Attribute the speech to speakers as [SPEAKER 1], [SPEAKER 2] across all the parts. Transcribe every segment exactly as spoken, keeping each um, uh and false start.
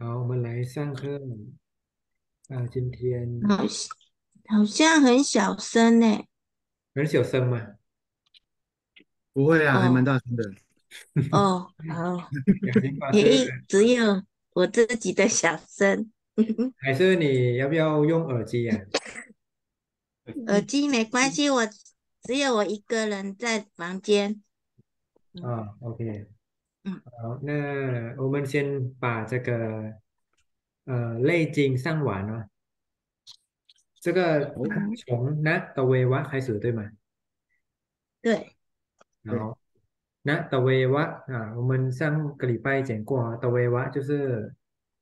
[SPEAKER 1] 好，我们来上课。啊，今天
[SPEAKER 2] 好像好像很小声呢。
[SPEAKER 1] 很小声嘛。
[SPEAKER 3] 不会啊，还蛮
[SPEAKER 2] 哦
[SPEAKER 3] 大声的。
[SPEAKER 2] 哦，好，
[SPEAKER 1] 良心发射。
[SPEAKER 2] 诶，只有我自己的小声。
[SPEAKER 1] 还是你要不要用耳机呀、
[SPEAKER 2] 耳机没关系，我只有我一个人在房间。嗯
[SPEAKER 1] 啊？OK。
[SPEAKER 2] 嗯，
[SPEAKER 1] 好，那我们先把这个呃类经上完了。这个
[SPEAKER 3] 哦，
[SPEAKER 1] 从那的维瓦开始，对吗？
[SPEAKER 2] 对，
[SPEAKER 3] 对，
[SPEAKER 1] 好，那的维瓦啊，我们上个礼拜讲过啊，的维瓦就是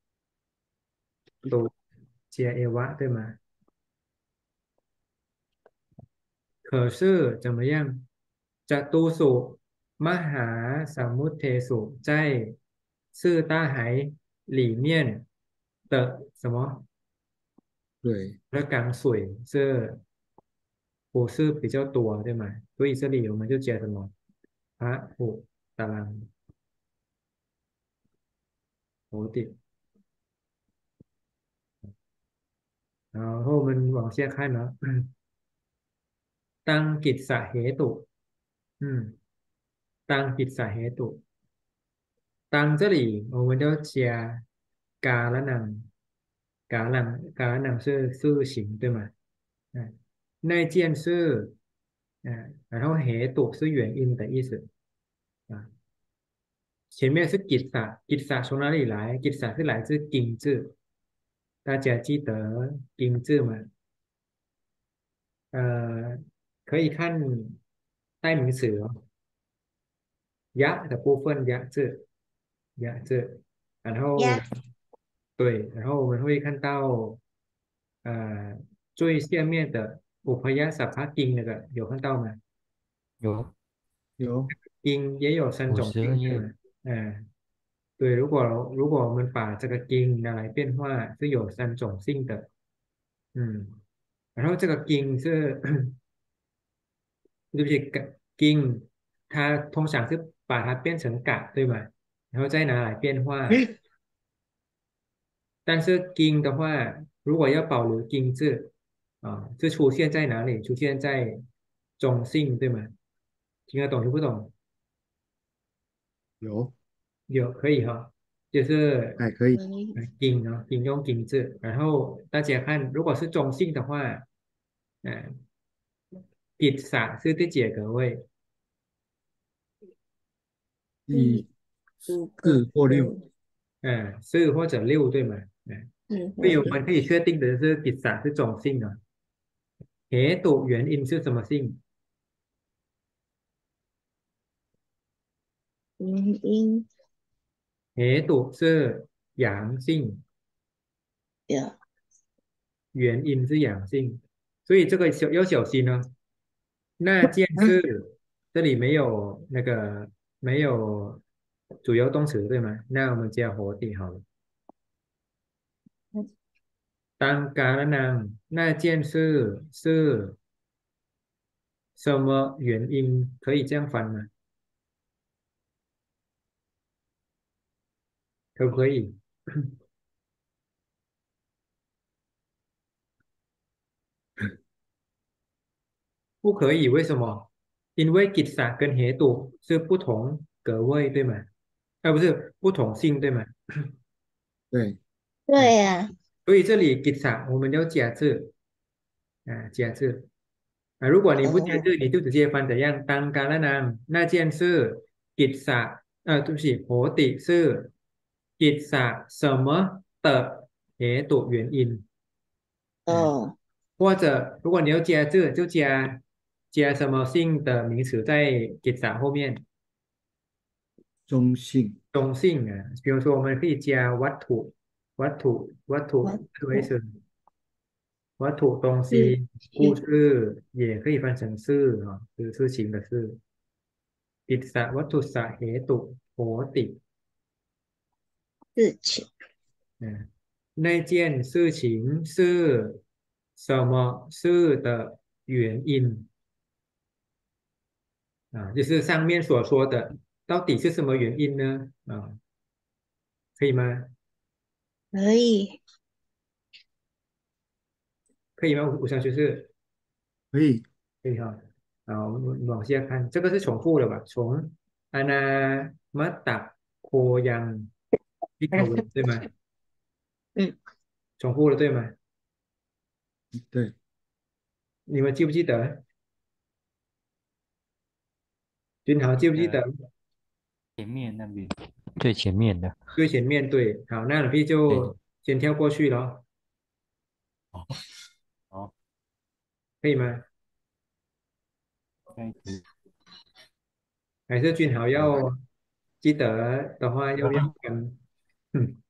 [SPEAKER 1] 都接 A 瓦，对吗？可是怎么样？จตุสุมหาสมุทเทสุ在四大海里面的什么
[SPEAKER 3] 对，
[SPEAKER 1] 的港水是不是比较多，对吗？所以这里我们就加什么พระหุตรังโหติ然后我们往下看呢，ตั้งกิจสเหตุอืมตั้งกิจสเหตุ 当这里我们就加嘎了呢，嘎了嘎了是事情对吗？嗯，那件事，嗯，然后黑度是原因的意思啊。前面是吉萨，吉萨从哪里来？吉萨是来自金字，大家记得金字吗？呃，可以看代名词哦，呀的部分呀字，呀字，然后
[SPEAKER 2] 呀，
[SPEAKER 1] 对，然后我们会看到呃最下面的五พยัญชนะ金那个有看到吗？
[SPEAKER 4] 有
[SPEAKER 3] 有，
[SPEAKER 1] 金也有三
[SPEAKER 4] 五
[SPEAKER 1] 种
[SPEAKER 4] 十二页，
[SPEAKER 1] 金对吗？嗯，对，如果如果我们把这个金拿来变化，是有三种性的。嗯，然后这个金是对不起，个金它通常是把它变成嘎，对吗？然后再拿来变化。但是金的话，如果要保留金字啊，是出现在哪里？出现在中性，对吗？听得懂听不懂？
[SPEAKER 3] 有，
[SPEAKER 1] 有可以哈，就是
[SPEAKER 3] 还可以。
[SPEAKER 2] 可以，
[SPEAKER 1] 呃金啊，金用金字。然后大家看，如果是中性的话，嗯、กิจสระ是第几个位？
[SPEAKER 3] 第
[SPEAKER 2] 第五个，
[SPEAKER 3] 四或六，
[SPEAKER 2] 嗯
[SPEAKER 1] 嗯、四或者六，对吗？嗯，
[SPEAKER 2] 嗯，
[SPEAKER 1] 所以我
[SPEAKER 2] 我六，
[SPEAKER 1] 们可以确定的是กิจสระ是中性的。เหตุ原因是什么性？
[SPEAKER 2] 原因
[SPEAKER 1] เหตุ是阳性，
[SPEAKER 2] 有
[SPEAKER 1] 原因是阳性，所以这个小要小心哦。那件事这里没有那个没有主要动词对吗？那我们加活体好了。当嘎了呢，那件事是什么原因？可以这样翻吗？可不可以？不可以，为什么？因为 gitsa 跟 hetu 是不同格位，对吗？啊，不是不同性，对吗？
[SPEAKER 3] 对，
[SPEAKER 1] 嗯，
[SPEAKER 2] 对呀，
[SPEAKER 1] 所以这里 gitsa 我们要加字啊，加字啊。如果你不加
[SPEAKER 2] 哦
[SPEAKER 1] 字，你就直接翻怎样？当嘎啦呢？那件事 gitsa 啊，对不起，活体是 gitsa 什么的 hetu 原因？嗯，
[SPEAKER 2] 哦，
[SPEAKER 1] 或者如果你要加字，就加加什么性的名词在 gitsa 后面。
[SPEAKER 3] 中性。
[SPEAKER 1] 中性啊，比如说我们可以加วัตถุวัตถุวัตถุ
[SPEAKER 2] 我
[SPEAKER 1] 为是วัตถุ东
[SPEAKER 2] 是
[SPEAKER 1] 西，故事也可以翻成事啊，是事情的事。กิจสวัตถุสเหตุโหติ
[SPEAKER 2] 事情，
[SPEAKER 1] 嗯，那件事情是什么事的原因啊？就是上面所说的，到底是什么原因呢？啊，可以吗？
[SPEAKER 2] 可以。
[SPEAKER 1] 可以吗？五五项学是
[SPEAKER 3] 可以。
[SPEAKER 1] 可以哈。好，我们往下看，这个是重复的吧？从阿那马达โคยังพิกเว对吗？
[SPEAKER 2] 嗯，
[SPEAKER 1] 重复的对吗？
[SPEAKER 3] 对。
[SPEAKER 1] 你们记不记得？君豪记不记得？
[SPEAKER 4] 呃，前面那边最前面的，
[SPEAKER 1] 最前面对，好，那พี่
[SPEAKER 4] 对，
[SPEAKER 1] 就先跳过去了，
[SPEAKER 4] 哦，好，
[SPEAKER 1] 可以吗？
[SPEAKER 4] 应该可以，
[SPEAKER 1] 还是君豪
[SPEAKER 4] 对，
[SPEAKER 1] 要记得的话，要不要跟？嗯，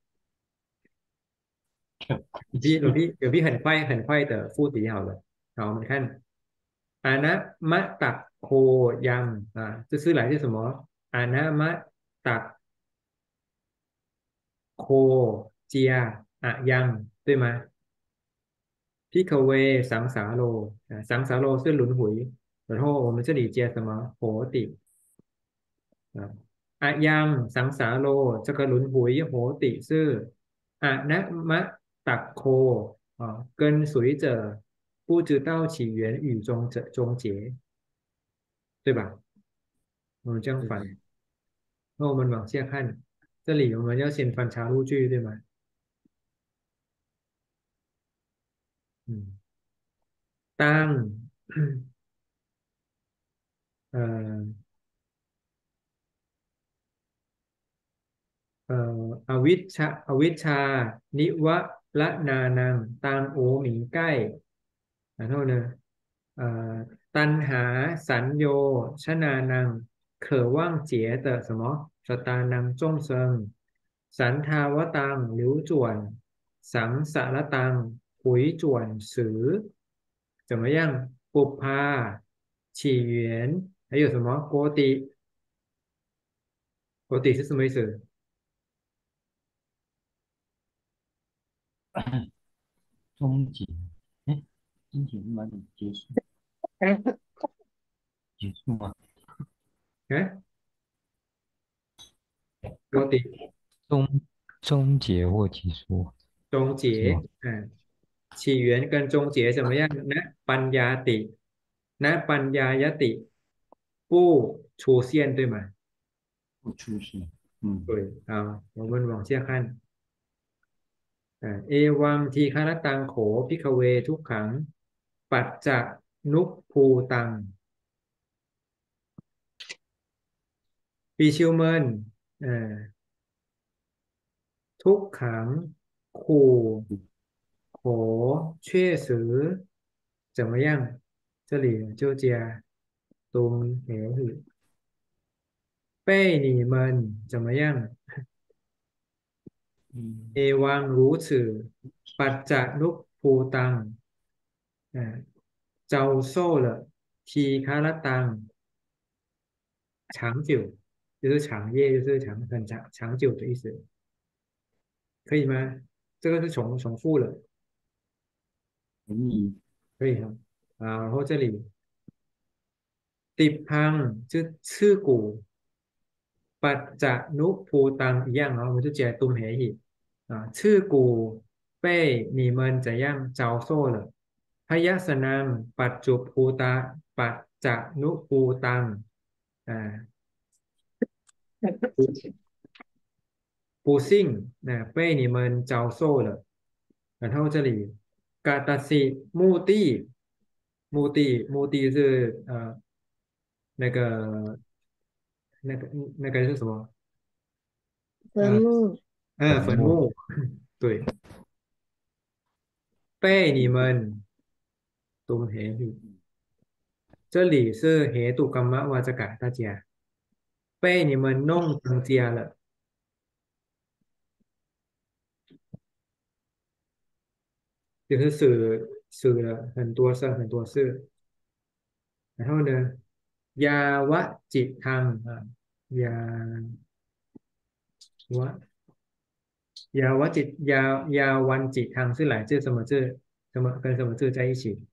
[SPEAKER 1] 有พี่有พี่有พี่很快很快的复习好了。好，我们看อานะมะตักโคยัง啊，这是来自什么？อานะมะตักโคเจียอะยัง对吗？พิกเวสังสาโล啊，สังสาโล是轮回，然后我们这里接什么？活体。啊，อะยังสังสาโล这个轮回活体是อะนะมะตักโค啊，跟随着不知道起源与终者终结，对吧？我们这样反，
[SPEAKER 3] 对。
[SPEAKER 1] 那我们往下看，这里我们要先翻查录句，对吗？嗯，当呃เอ่ออวิชชาอวิชชานิวละนานังตังโอหมิงใกล้ขอโทษนะเอ่อตัณหาสัญโยชนานัง渴望结的什么สตานัง众生สันทาวตังหลิวจวนสังสารตังหุยจวนสือ怎么样ปุพพา起源还有什么锅底锅底是什么意思？
[SPEAKER 4] 终结，哎，终结是哪里结束？结束吗？
[SPEAKER 1] 哎，锅底。
[SPEAKER 4] 终终结或结束
[SPEAKER 1] 终结，
[SPEAKER 4] 是吗？
[SPEAKER 1] 嗯，起源跟终结怎么样？นะปัญญาตินะปัญญายติ不出现，对吗？
[SPEAKER 4] 不出现，嗯，
[SPEAKER 1] 对，好，我们往下看，อ่าเอวังทีฆรตังโขภิกขเวทุกขังปัจจนุภูตังปีชิวเมินเอ่อทุกขังขู่ข确实怎么样？这里就加东เหตุ被你们怎么样？เอ
[SPEAKER 4] 嗯，
[SPEAKER 1] วังรู้此ปัจจนุภูตังอ่าเจ้าโซ่了ทีฆารตัง长久就是长夜，就是长很长长久的意思，可以吗？这个是重重复了，
[SPEAKER 4] 可以，
[SPEAKER 1] 可以哈。啊，然后这里ติดพังชื่อชื่อกูปัจจนุภูตัง一样啊，我们就接ตุ้มเหตุ啊，ชื่อกู被你们怎样遭受了？พยัสนังปัจจุภูตาปัจจนุภูตังอ่า不幸那被你们遭受了。然后这里กาตสิ目的目的目的是呃那个那个那个是什么？呃
[SPEAKER 2] 坟墓。
[SPEAKER 1] 呃坟
[SPEAKER 4] 坟墓，
[SPEAKER 1] 墓，对，被你们ตุ้มเหตุ这里是เหตุกรรมวาจกะ大家被你们弄成家了。就是死死了很多生很多事，然后呢，ยาวะจิตทัง啊，ยาวะยาวะจิตยายาวันจิตทัง是来自什么字？什么跟什么字在一起？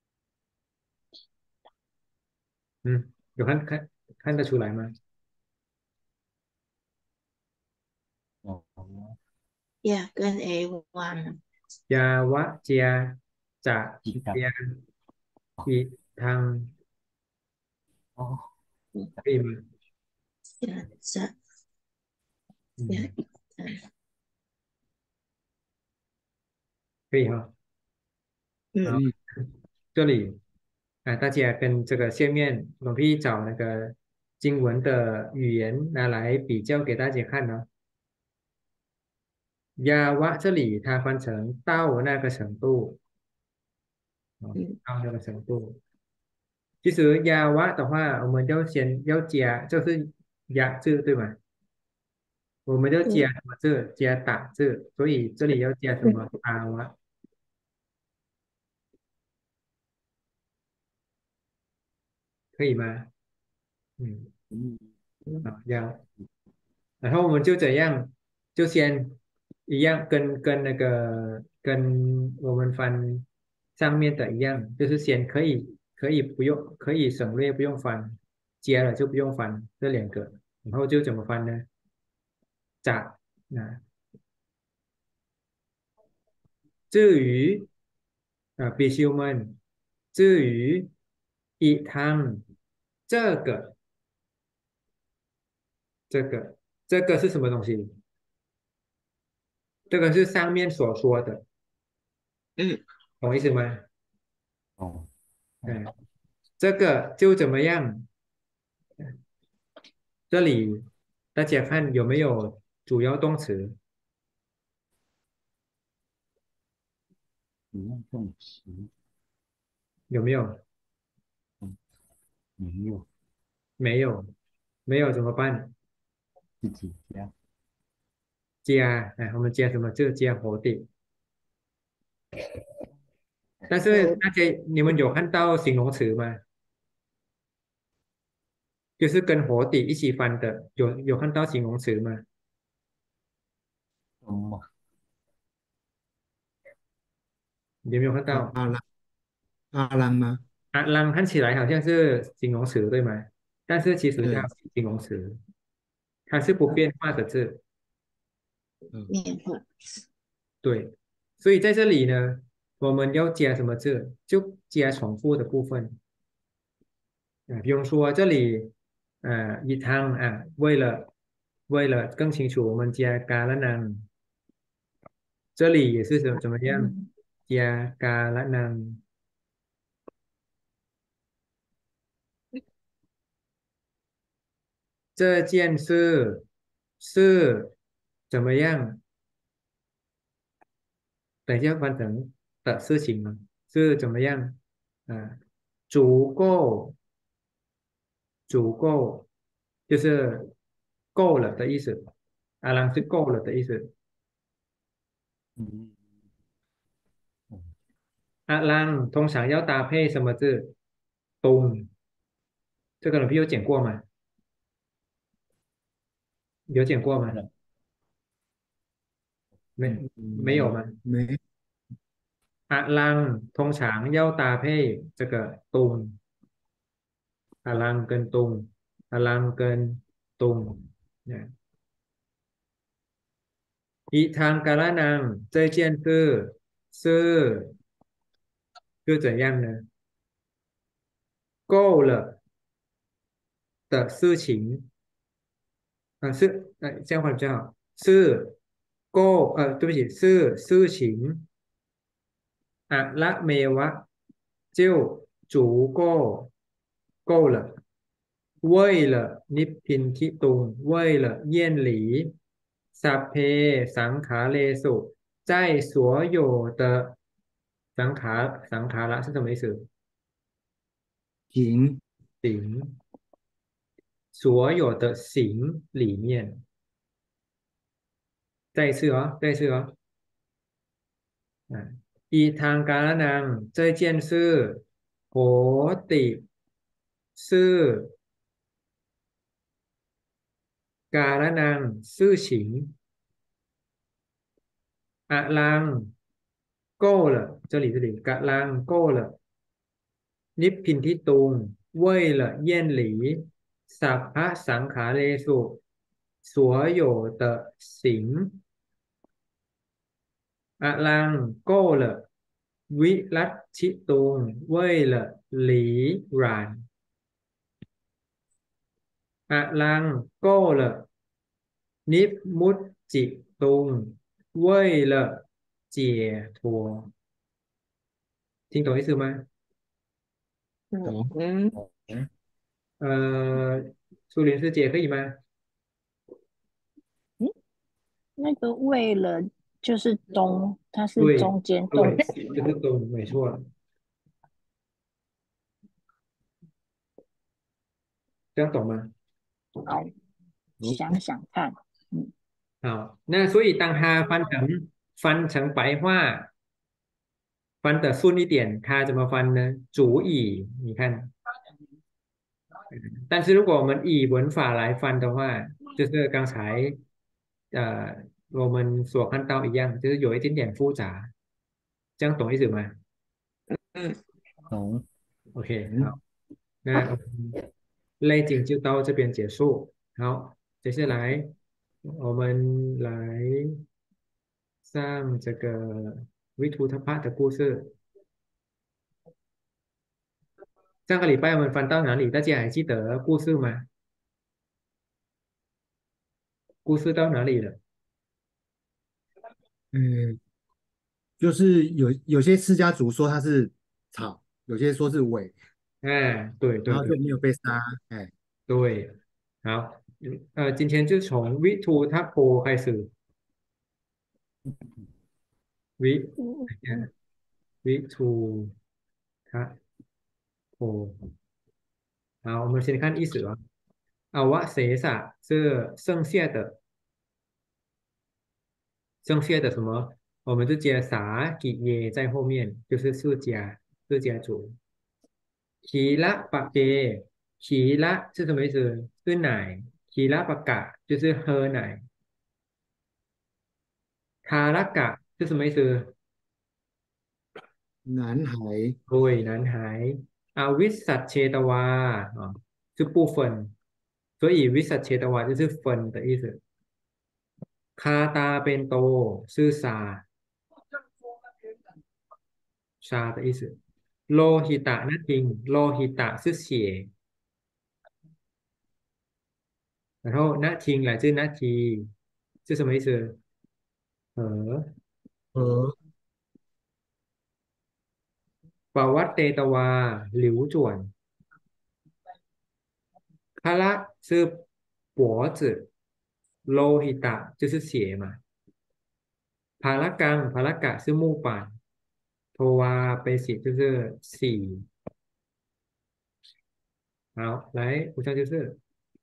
[SPEAKER 1] 嗯，有看看看得出来吗？
[SPEAKER 2] Yeah，跟 A 忘了。
[SPEAKER 1] ยาวะเจียจะ
[SPEAKER 4] 几个
[SPEAKER 1] เจียอีทาง
[SPEAKER 4] 哦，
[SPEAKER 1] 可以吗？
[SPEAKER 2] 下在下
[SPEAKER 1] 嗯，
[SPEAKER 2] 一站。
[SPEAKER 1] 可以哈。好，
[SPEAKER 2] 嗯
[SPEAKER 3] 可以，
[SPEAKER 1] 这里啊，大家跟这个下面龙พี่找那个经文的语言拿来比较给大家看呢。ยาวะ这里它翻成到那个程度，哦，
[SPEAKER 2] 嗯
[SPEAKER 1] 到那个程度。其实ยาวะ的话，我们要先要加，就是呀字对吗？我们要加
[SPEAKER 2] 对
[SPEAKER 1] 什么字？加打字，所以这里要加什么？阿วะ可以吗？嗯，
[SPEAKER 4] 嗯，
[SPEAKER 1] 好，要。然后我们就怎样，就先一样跟跟那个跟我们翻上面的一样，就是先可以可以不用可以省略不用翻，接了就不用翻这两个，然后就怎么翻呢？จะนะ至于啊必修们，至于一汤这个这个这个是什么东西？这个是上面所说的，
[SPEAKER 2] 嗯
[SPEAKER 1] 懂意思吗？
[SPEAKER 4] 哦，
[SPEAKER 1] 嗯，这个就怎么样？这里大家看有没有主要动词？
[SPEAKER 4] 你用动词，
[SPEAKER 1] 有没有？
[SPEAKER 4] 嗯，没有，
[SPEAKER 1] 没有，没有怎么办？
[SPEAKER 4] 自己加，
[SPEAKER 1] 加，哎，我们加什么？就加活的。但是
[SPEAKER 2] 我
[SPEAKER 1] 大家你们有看到形容词吗？就是跟活的一起翻的，有有看到形容词吗？
[SPEAKER 4] 什么？
[SPEAKER 1] 有没有看
[SPEAKER 3] 阿
[SPEAKER 1] 到？
[SPEAKER 3] 郎阿郎吗？
[SPEAKER 1] 啊，浪看起来好像是形容词，对吗？但是其实它
[SPEAKER 3] 对，
[SPEAKER 1] 是形容词，它是不变化的字。
[SPEAKER 3] 嗯，
[SPEAKER 2] 变化。
[SPEAKER 1] 对，所以在这里呢，我们要加什么字？就加重复的部分啊，比如说这里，呃，一汤啊，为了为了更清楚，我们加嘎了呢，这里也是怎怎么样？
[SPEAKER 2] 嗯
[SPEAKER 1] 加嘎了呢，这件事是怎么样？等一下翻成的事情呢，是怎么样？啊，足够，足够，就是够了的意思。阿郎是够了的意思。
[SPEAKER 4] 嗯，嗯，
[SPEAKER 1] 阿郎通常要搭配什么字？东，这个老师有讲过吗？有讲过吗？
[SPEAKER 4] 好了，嗯，
[SPEAKER 1] 没，没有
[SPEAKER 3] 嗯，
[SPEAKER 1] 吗？
[SPEAKER 3] 没，
[SPEAKER 1] 阿郎通常要搭配这个东，阿郎跟东，阿郎跟东。เนี่ยอีทางกาลนัง这件事是是怎样呢？够了的事情，啊、是，呃，这样话比较好，是够，呃，对不起，是事情，啊，ละเมวะ就足够够了，为了นิพพินทิตุง为了厌离สัพเพสังขาเลสุ在所有的สังขารสังขาร是什么意思？
[SPEAKER 3] 行，
[SPEAKER 1] 行，所有的行里面，再一次哦，再一次哦，嗯，อีทางกาลนัง这件事โหติ是กาลนัง事情อะลัง够了，这里这里กะลัง够了，นิพพินทิตุง为了厌离สัพพะสังขาเลสุ所有的行อลังโก้เลวิรัตชิตุงเว่ยเลหลีหรานอะลังโก้เลนิฟมุตจิตุงเว่ยเล解脱听懂意思吗？
[SPEAKER 3] 懂。
[SPEAKER 2] 嗯，
[SPEAKER 4] 懂
[SPEAKER 1] 呃，苏林师姐可以吗？
[SPEAKER 5] 嗯，那个为了就是中，它是
[SPEAKER 1] 对
[SPEAKER 5] 中间动
[SPEAKER 1] 对，
[SPEAKER 5] 词吗？
[SPEAKER 1] 就是懂，没错，这样懂吗？
[SPEAKER 5] 好，想想看，嗯，
[SPEAKER 1] 好，那所以当他翻成翻成白话，翻的顺一点，他怎么翻呢？主语，你看，但是如果我们以文法来翻的话，就是刚才呃我们所看到一样，就是有一点点复杂，这样懂意思吗
[SPEAKER 2] 嗯，
[SPEAKER 4] 懂
[SPEAKER 1] ？OK，好，
[SPEAKER 3] 嗯，
[SPEAKER 1] 那我们类景就到这边结束。好，接下来我们来上这个维图特帕的故事。上个礼拜我们翻到哪里？大家还记得故事吗？故事到哪里了？
[SPEAKER 3] 嗯，就是有有些释迦族说它是草，有些说是尾，
[SPEAKER 1] 哎，对对对
[SPEAKER 3] 然后就没有被杀。哎，
[SPEAKER 1] 对，好，嗯呃，今天就从 V to 它坡开始，V
[SPEAKER 5] 嗯嗯
[SPEAKER 1] V to 它坡。好，我们先看意思啊。อวเสสะ是剩下的，剩下的什么？我们就接撒给耶在后面，就是释迦释迦族。คีระปะเกคีระ是什么意思？是奶。คีระปะกะ就是喝奶。ทารกะ是什么意思？
[SPEAKER 3] 男孩。
[SPEAKER 1] 对，男孩。啊，วิสัชเชตวา啊，是部分，所以วิสัชเชตวา就是分的意思。คาตาเป็นโต是沙沙的意思。โลหิตะนั่นเองโลหิตะ是血，然后那ทิ้ง来自那ที是什么意思？和
[SPEAKER 3] 和
[SPEAKER 1] ปวัตเตตวาหลิวจ่วนคาระ是脖子，โลหิตะ就是血嘛。พาละกังพาละกะ是木板，โทวาเปสิ就是สี่好，来，五项就是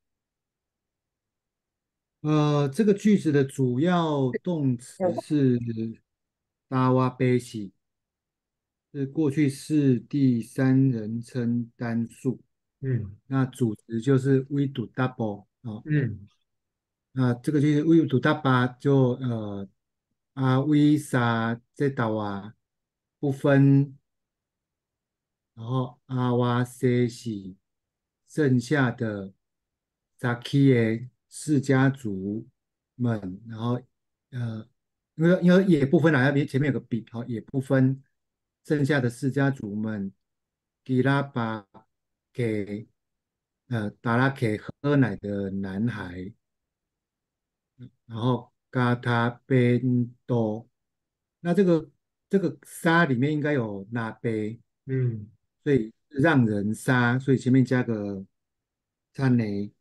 [SPEAKER 3] 呃，这个句子的主要动词是达瓦贝西，是过去式第三人称单数。
[SPEAKER 1] 嗯
[SPEAKER 3] 那主词就是 we do double 哦。
[SPEAKER 1] 嗯
[SPEAKER 3] 那这个就是 we do double 就呃啊 we 沙这道啊不分，然后阿瓦塞西剩下的 Zaki 的释家族们，然后呃，因为因为也不分啊，那边前面有个比，好、也不分剩下的释家族们，给拉巴给呃达拉给喝奶的男孩，然后嘎他边多，那这个这个沙里面应该有那杯。
[SPEAKER 1] 嗯，
[SPEAKER 3] 所以让人杀，所以前面加个灿雷。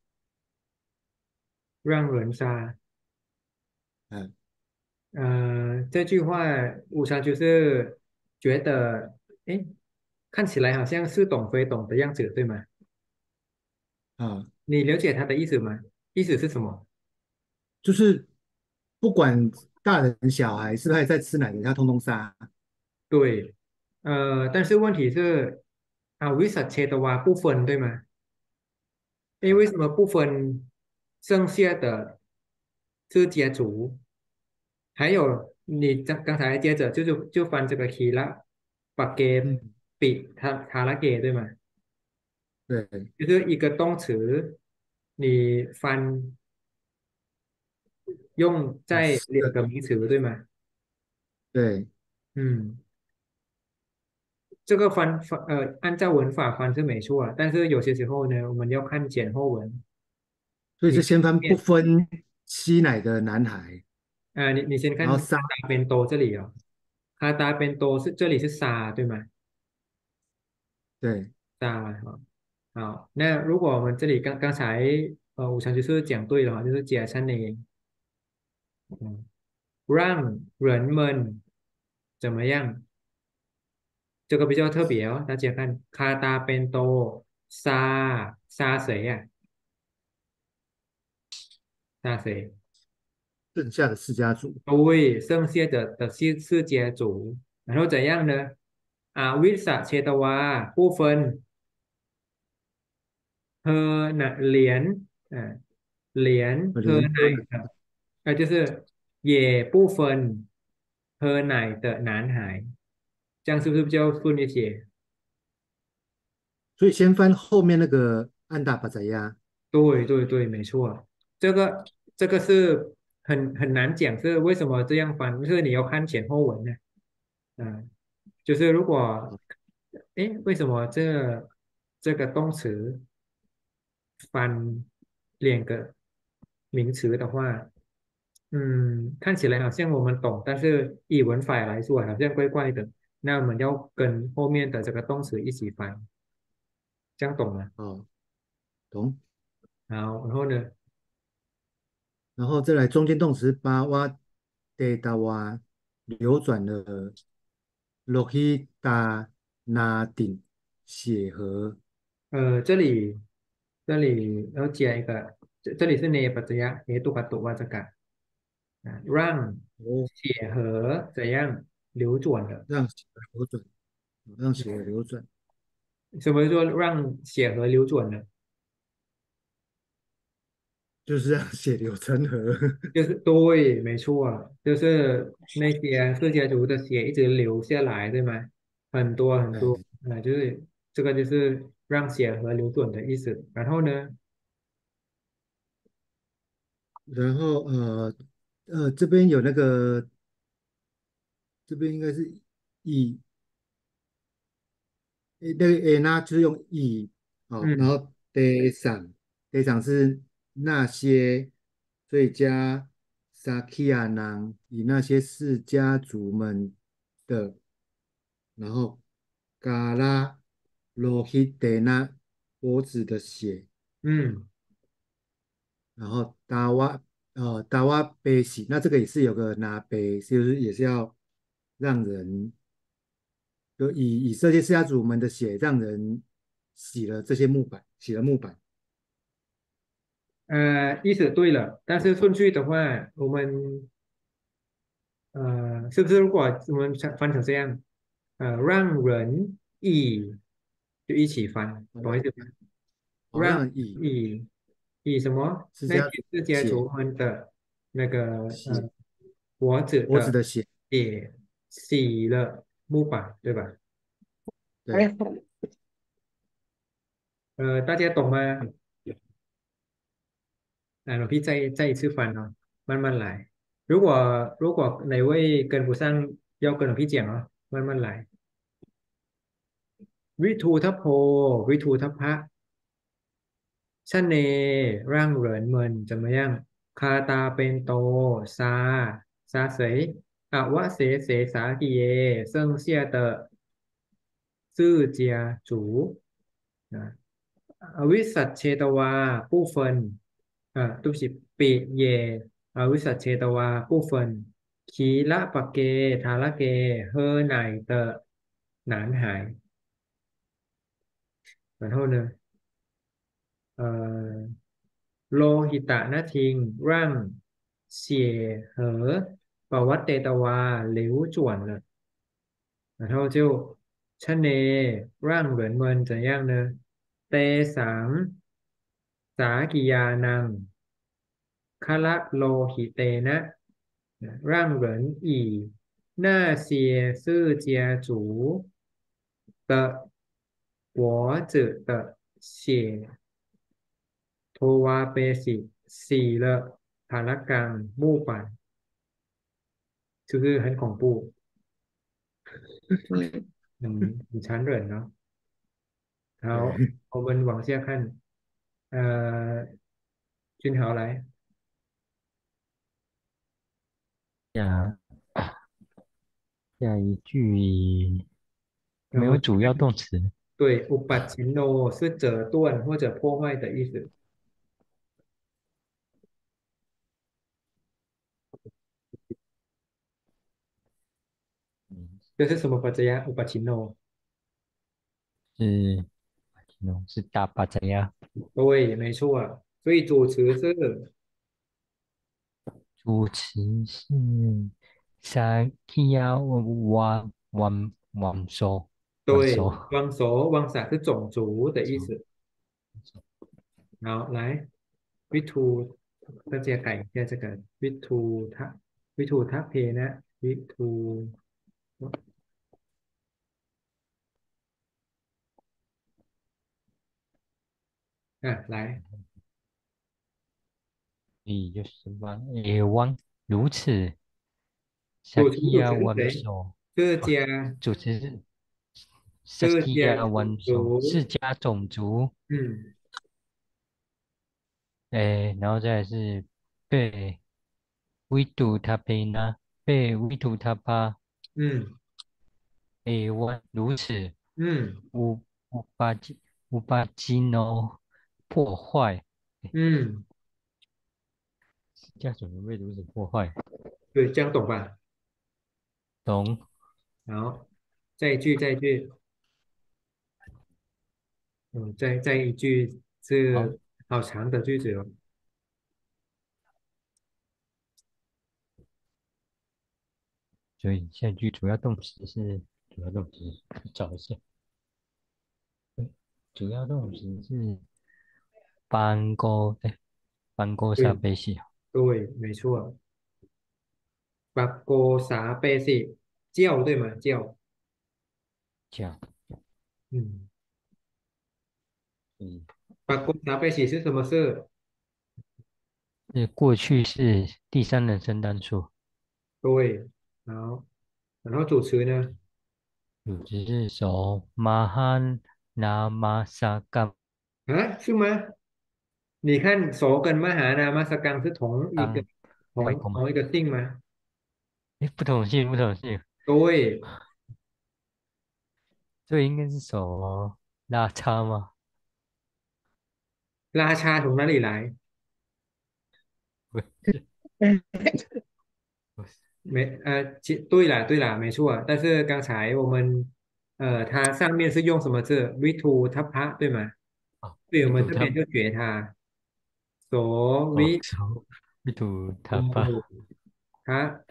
[SPEAKER 1] 让人杀。
[SPEAKER 3] 嗯
[SPEAKER 1] 呃，这句话五三就是觉得，诶，看起来好像似懂非懂的样子，对吗？
[SPEAKER 3] 啊，
[SPEAKER 1] 你了解他的意思吗？意思是什么？
[SPEAKER 3] 就是不管大人小孩是不是在吃奶的，他通通杀。
[SPEAKER 1] 对，呃，但是问题是，啊，วิสัชเชตวา不分，对吗？诶，为什么不分剩下的是家族？还有你刚刚才接着就是就翻这个 k 了，把给
[SPEAKER 3] 嗯，
[SPEAKER 1] 比它它了给对吗？
[SPEAKER 3] 对。
[SPEAKER 1] 就是一个动词，你翻用
[SPEAKER 3] 啊，
[SPEAKER 1] 在
[SPEAKER 3] 是的。
[SPEAKER 1] 两个名词对吗？
[SPEAKER 3] 对，
[SPEAKER 1] 嗯，这个翻翻呃，按照文法翻是没错啊，但是有些时候呢，我们要看前后文。
[SPEAKER 3] 所以是
[SPEAKER 1] 你
[SPEAKER 3] 先翻不
[SPEAKER 1] 面
[SPEAKER 3] 分西奶的男孩，
[SPEAKER 1] 啊、你你先看
[SPEAKER 3] 然后沙，
[SPEAKER 1] 大边多这里哦，它大边多是这里是沙对吗？
[SPEAKER 3] 对，
[SPEAKER 1] 沙哈。好，那如果我们这里刚刚才呃，五常就是讲对了哈，就是解释你嗯，让人们怎么样？这个比较特别哦，大家看，卡达变多杀杀谁呀、杀谁？
[SPEAKER 3] 剩下的四家族，
[SPEAKER 1] 对，剩下的的是是家族，然后怎样呢？啊，วิสเชตวาผู้分和哪连啊连
[SPEAKER 3] 呃连
[SPEAKER 1] 和奶的，啊就是也不分和奶的男孩，这样是不是比较顺一些？
[SPEAKER 3] 所以先翻后面那个安达巴宰亚，
[SPEAKER 1] 对对对，没错，这个这个是很很难讲，是为什么这样翻？就是你要看前后文呢。嗯，就是如果，诶，为什么这这个动词翻两个名词的话，嗯，看起来好像我们懂，但是以文法来说好像怪怪的。那我们要跟后面的这个动词一起翻，这样懂吗？
[SPEAKER 3] 哦，懂。
[SPEAKER 1] 好，然后呢？
[SPEAKER 3] 然后再来中间动词巴瓦德达瓦流转了洛希达那顶血河
[SPEAKER 1] 呃，这里这里要加一个，这这里是 내ปัจจยะเหตุปัจจุวัจจะ啊，让
[SPEAKER 3] 哦，
[SPEAKER 1] 血河怎样流转的？
[SPEAKER 3] 让血河流转，让血河流转，
[SPEAKER 1] 什么说让血河流转呢？
[SPEAKER 3] 就是让血流成河。
[SPEAKER 1] 就是对，没错啊，就是那些世家族的血一直流下来，对吗？很多很多，
[SPEAKER 3] 哎，
[SPEAKER 1] 啊、就是这个就是让血河流转的意思。然后呢，
[SPEAKER 3] 然后呃呃这边有那个，这边应该是以诶那个诶那就是用以，好，然
[SPEAKER 1] 嗯
[SPEAKER 3] 后 d 赏 d 赏是那些，所以加 Sakia 囊以那些是家族们的，然后嘎拉罗希德那脖子的血，
[SPEAKER 1] 嗯，
[SPEAKER 3] 然后达瓦呃达瓦贝喜，那这个也是有个拿贝，就是也是要让人就以以色列家族们的血让人洗了这些木板，洗了木板。
[SPEAKER 1] 呃，意思对了，但是顺序的话，我们呃，是不是如果我们翻成这样，呃，让人一就一起翻，
[SPEAKER 3] 好让
[SPEAKER 1] 懂意思吗？
[SPEAKER 3] 好
[SPEAKER 1] 让
[SPEAKER 3] 让以
[SPEAKER 1] 以以什么？那些
[SPEAKER 3] 释迦族
[SPEAKER 1] 世家
[SPEAKER 3] 血
[SPEAKER 1] 族们的那个
[SPEAKER 3] 血
[SPEAKER 1] 呃脖子的
[SPEAKER 3] 脖子的血，
[SPEAKER 1] 血洗了木板，对吧？
[SPEAKER 3] 对，
[SPEAKER 1] 呃，大家懂吗？啊，老พี่再再一次翻哦，慢慢来。如果如果哪位跟不上，要跟老พี่讲哦，慢慢来。วิทูทโพวิทูทพะ ชะเนร่างเหรินเมิน怎么样คาตาเป็นโตซาซาเสยอวะเสเสสากิเย剩下的自家族啊อวิสัชเชตวาผู้เฟินอ่า对不起ปิเยอวิสัชเชตวาผู้เฟินคีละปะเกทาละเกเฮอไหนเตอหนานหาย然后呢呃โลหิตะนาทิงร่างเสียเหอปวัตเตตวาหลิวจ่วน了然后就ชะเนร่างเหมือนเมิน怎样呢เตสังสากิยานังคะละโลหิเตนะร่างเหรินอี那些是家族的脖子的血โทวาเปสิสี了ฐานกังมู่ปัน就是很恐怖
[SPEAKER 2] 嗯，
[SPEAKER 1] 很很残忍哦。好，
[SPEAKER 3] 对，
[SPEAKER 1] 我们往下看，呃，君豪来，
[SPEAKER 4] 下下一句没有
[SPEAKER 1] 让我们
[SPEAKER 4] 主要动词，
[SPEAKER 1] 对อุปัชฌินโน是折断或者破坏的意思，
[SPEAKER 4] 嗯，
[SPEAKER 1] 这是什么ปัจจัยอุปัชฌินโน？
[SPEAKER 4] 是形容是大巴扎呀。
[SPEAKER 1] 对，没错，所以主词是
[SPEAKER 4] 主词是 Sakia 王王王手王
[SPEAKER 1] 对，
[SPEAKER 4] 手
[SPEAKER 1] 汪熟汪傻是种族的意思。好，来，วิทู大家改一下这个วิทูทะวิทูทะเพนะวิทู啊，来，
[SPEAKER 4] 也就是王诶王如此
[SPEAKER 1] 主词主
[SPEAKER 4] Sakia
[SPEAKER 1] 词是
[SPEAKER 4] 王
[SPEAKER 1] 谁？
[SPEAKER 4] 手
[SPEAKER 1] 这
[SPEAKER 4] 哦，
[SPEAKER 1] 家
[SPEAKER 4] 主词是
[SPEAKER 1] 这家
[SPEAKER 4] Sakia
[SPEAKER 1] 种
[SPEAKER 4] 王手释
[SPEAKER 1] 族，
[SPEAKER 4] 迦种族，
[SPEAKER 1] 嗯
[SPEAKER 4] 诶，然后再来是被维度他贝那被维度他巴
[SPEAKER 1] 嗯
[SPEAKER 4] 诶王如此
[SPEAKER 1] 嗯
[SPEAKER 4] 无无巴基无巴基诺破坏。
[SPEAKER 1] 嗯，
[SPEAKER 4] 家怎么被如此破坏？
[SPEAKER 1] 对，这样懂吧？
[SPEAKER 4] 懂？
[SPEAKER 1] 好，再一句，再一句，嗯，再再一句，
[SPEAKER 4] 好，
[SPEAKER 1] 是好长的句子哦。
[SPEAKER 4] 所以下句主要动词是主要动词，找一下。主要动词是搬过，哎，搬过沙
[SPEAKER 1] 对
[SPEAKER 4] 贝西，
[SPEAKER 1] 对，没错。八锅沙贝西，叫对吗？叫，
[SPEAKER 4] 这样，
[SPEAKER 1] 嗯，
[SPEAKER 4] 嗯，
[SPEAKER 1] 八锅沙贝西是什么事？
[SPEAKER 4] 是过去是第三人称单数，
[SPEAKER 1] 对，好，然后主词呢？
[SPEAKER 4] 主词是手马汉拿马萨冈
[SPEAKER 1] 啊，是吗？你看手跟玛哈呢，玛萨刚是同一个
[SPEAKER 4] 当外公嘛？
[SPEAKER 1] 同同一个姓吗？
[SPEAKER 4] 哎，不同姓，不同姓，
[SPEAKER 1] 对，
[SPEAKER 4] 这应该是手拉叉吗？
[SPEAKER 1] 拉差从哪里来？
[SPEAKER 4] 不是，不是，
[SPEAKER 1] 没，呃，其对了，对了，没错。但是刚才我们，呃，它上面是用什么字？V two 它啪，对吗？
[SPEAKER 4] 哦，
[SPEAKER 1] 对，我们
[SPEAKER 4] 一图他，
[SPEAKER 1] 这边就学它，所
[SPEAKER 4] 哦，
[SPEAKER 1] V
[SPEAKER 4] 手一图他吧。
[SPEAKER 1] 图它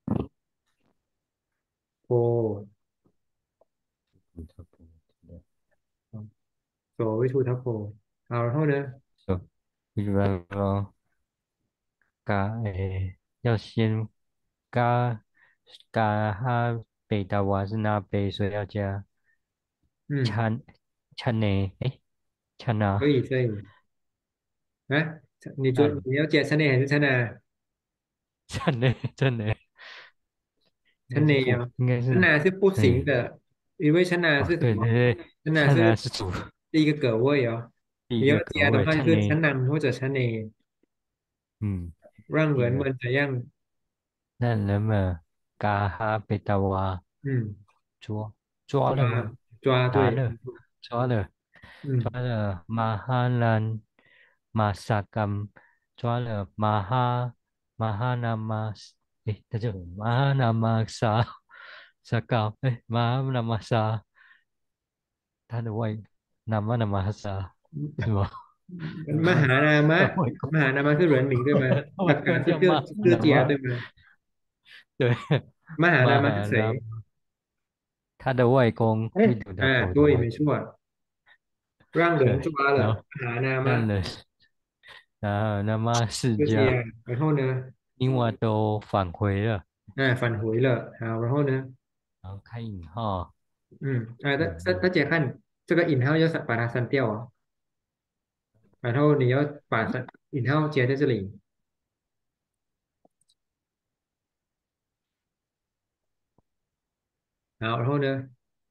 [SPEAKER 1] โพ
[SPEAKER 4] 图他不对，
[SPEAKER 1] 所 V two 它โพ好，然后呢？
[SPEAKER 4] 手一般咯。嘎诶，要先嘎嘎哈北达瓦是那北，所以要加
[SPEAKER 1] 嗯，
[SPEAKER 4] 찬 찬네诶，찬
[SPEAKER 1] 可以，
[SPEAKER 4] 啊
[SPEAKER 1] 可以。啊，你说
[SPEAKER 4] 찬
[SPEAKER 1] 你要加 c h 还是 c h 呢？
[SPEAKER 4] 찬네真的应
[SPEAKER 1] 陈
[SPEAKER 4] 该是不
[SPEAKER 1] 内哦，
[SPEAKER 4] 应该是
[SPEAKER 1] 陈南是不行
[SPEAKER 4] 对
[SPEAKER 1] 的，因为陈南
[SPEAKER 4] 哦
[SPEAKER 1] 是什么？
[SPEAKER 4] 对对对，
[SPEAKER 1] 陈南
[SPEAKER 4] 찬啊
[SPEAKER 1] 是
[SPEAKER 4] 是主
[SPEAKER 1] 第一个格位哦，你要
[SPEAKER 4] 第一个格位，
[SPEAKER 1] 加的话就是陈
[SPEAKER 4] 찬네
[SPEAKER 1] 南或者陈内，
[SPEAKER 4] 嗯，
[SPEAKER 1] 让人
[SPEAKER 4] 第一个
[SPEAKER 1] 们怎样？
[SPEAKER 4] 那人们嘎哈北达瓦
[SPEAKER 1] 嗯，
[SPEAKER 4] 抓抓了
[SPEAKER 1] 抓
[SPEAKER 4] 吗？
[SPEAKER 1] 抓对，
[SPEAKER 4] 打了抓了。抓
[SPEAKER 1] 嗯，
[SPEAKER 4] 了马哈兰马萨甘，抓了马哈马哈那马，诶，他叫马哈那马萨萨高，诶，马哈那马萨，他的外那马那马萨是吗？
[SPEAKER 1] มหานามะ
[SPEAKER 4] 的外公，
[SPEAKER 1] มหานามะคือ人名对吗？
[SPEAKER 4] 外
[SPEAKER 1] สักกะ是这
[SPEAKER 4] 公叫马哈
[SPEAKER 1] 这
[SPEAKER 4] 那马，
[SPEAKER 1] 家对吗？
[SPEAKER 4] 对，
[SPEAKER 1] มหานามะ是
[SPEAKER 4] 马哈那，
[SPEAKER 1] 谁？
[SPEAKER 4] 他的外公
[SPEAKER 1] 哎，
[SPEAKER 4] 会读他
[SPEAKER 1] 啊，对，
[SPEAKER 4] 婆的外公，
[SPEAKER 1] 没错，让人
[SPEAKER 4] 对，
[SPEAKER 1] 抓了，
[SPEAKER 4] 然后
[SPEAKER 1] มหานามะ
[SPEAKER 4] 让人，然后那么释
[SPEAKER 1] 这家，
[SPEAKER 4] 迦，
[SPEAKER 1] 然后呢？
[SPEAKER 4] 另外都返回了。
[SPEAKER 1] 啊，返回了，好，然后呢？
[SPEAKER 4] 然后开引号，
[SPEAKER 1] 嗯，啊，大大大
[SPEAKER 4] 嗯，
[SPEAKER 1] 家看这个引号要删把它删掉哦，然后你要把删引号接在这里， 好，然后呢，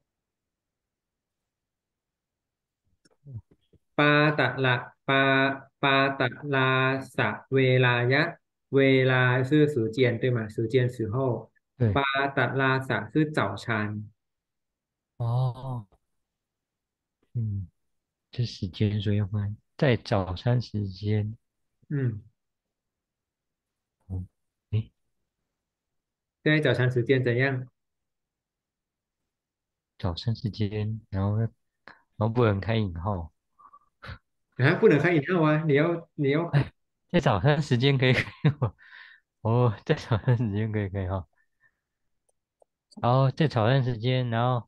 [SPEAKER 1] ปาตะละปาปาตะลาสะเวลายะเวลา是时间对吗时间时候ปา
[SPEAKER 4] 对，
[SPEAKER 1] ตะลาสะ是早餐
[SPEAKER 4] 哦，嗯，这时间所以会在早餐时间，
[SPEAKER 1] 嗯
[SPEAKER 4] 嗯，诶，
[SPEAKER 1] 在早餐时间怎样
[SPEAKER 4] 早餐时间，然后然后不能开引号，
[SPEAKER 1] 啊不能开饮料啊你要你要
[SPEAKER 4] 哎，在早餐时间可以开吗？哦，在早餐时间可以开哈，然后在早餐时间，然后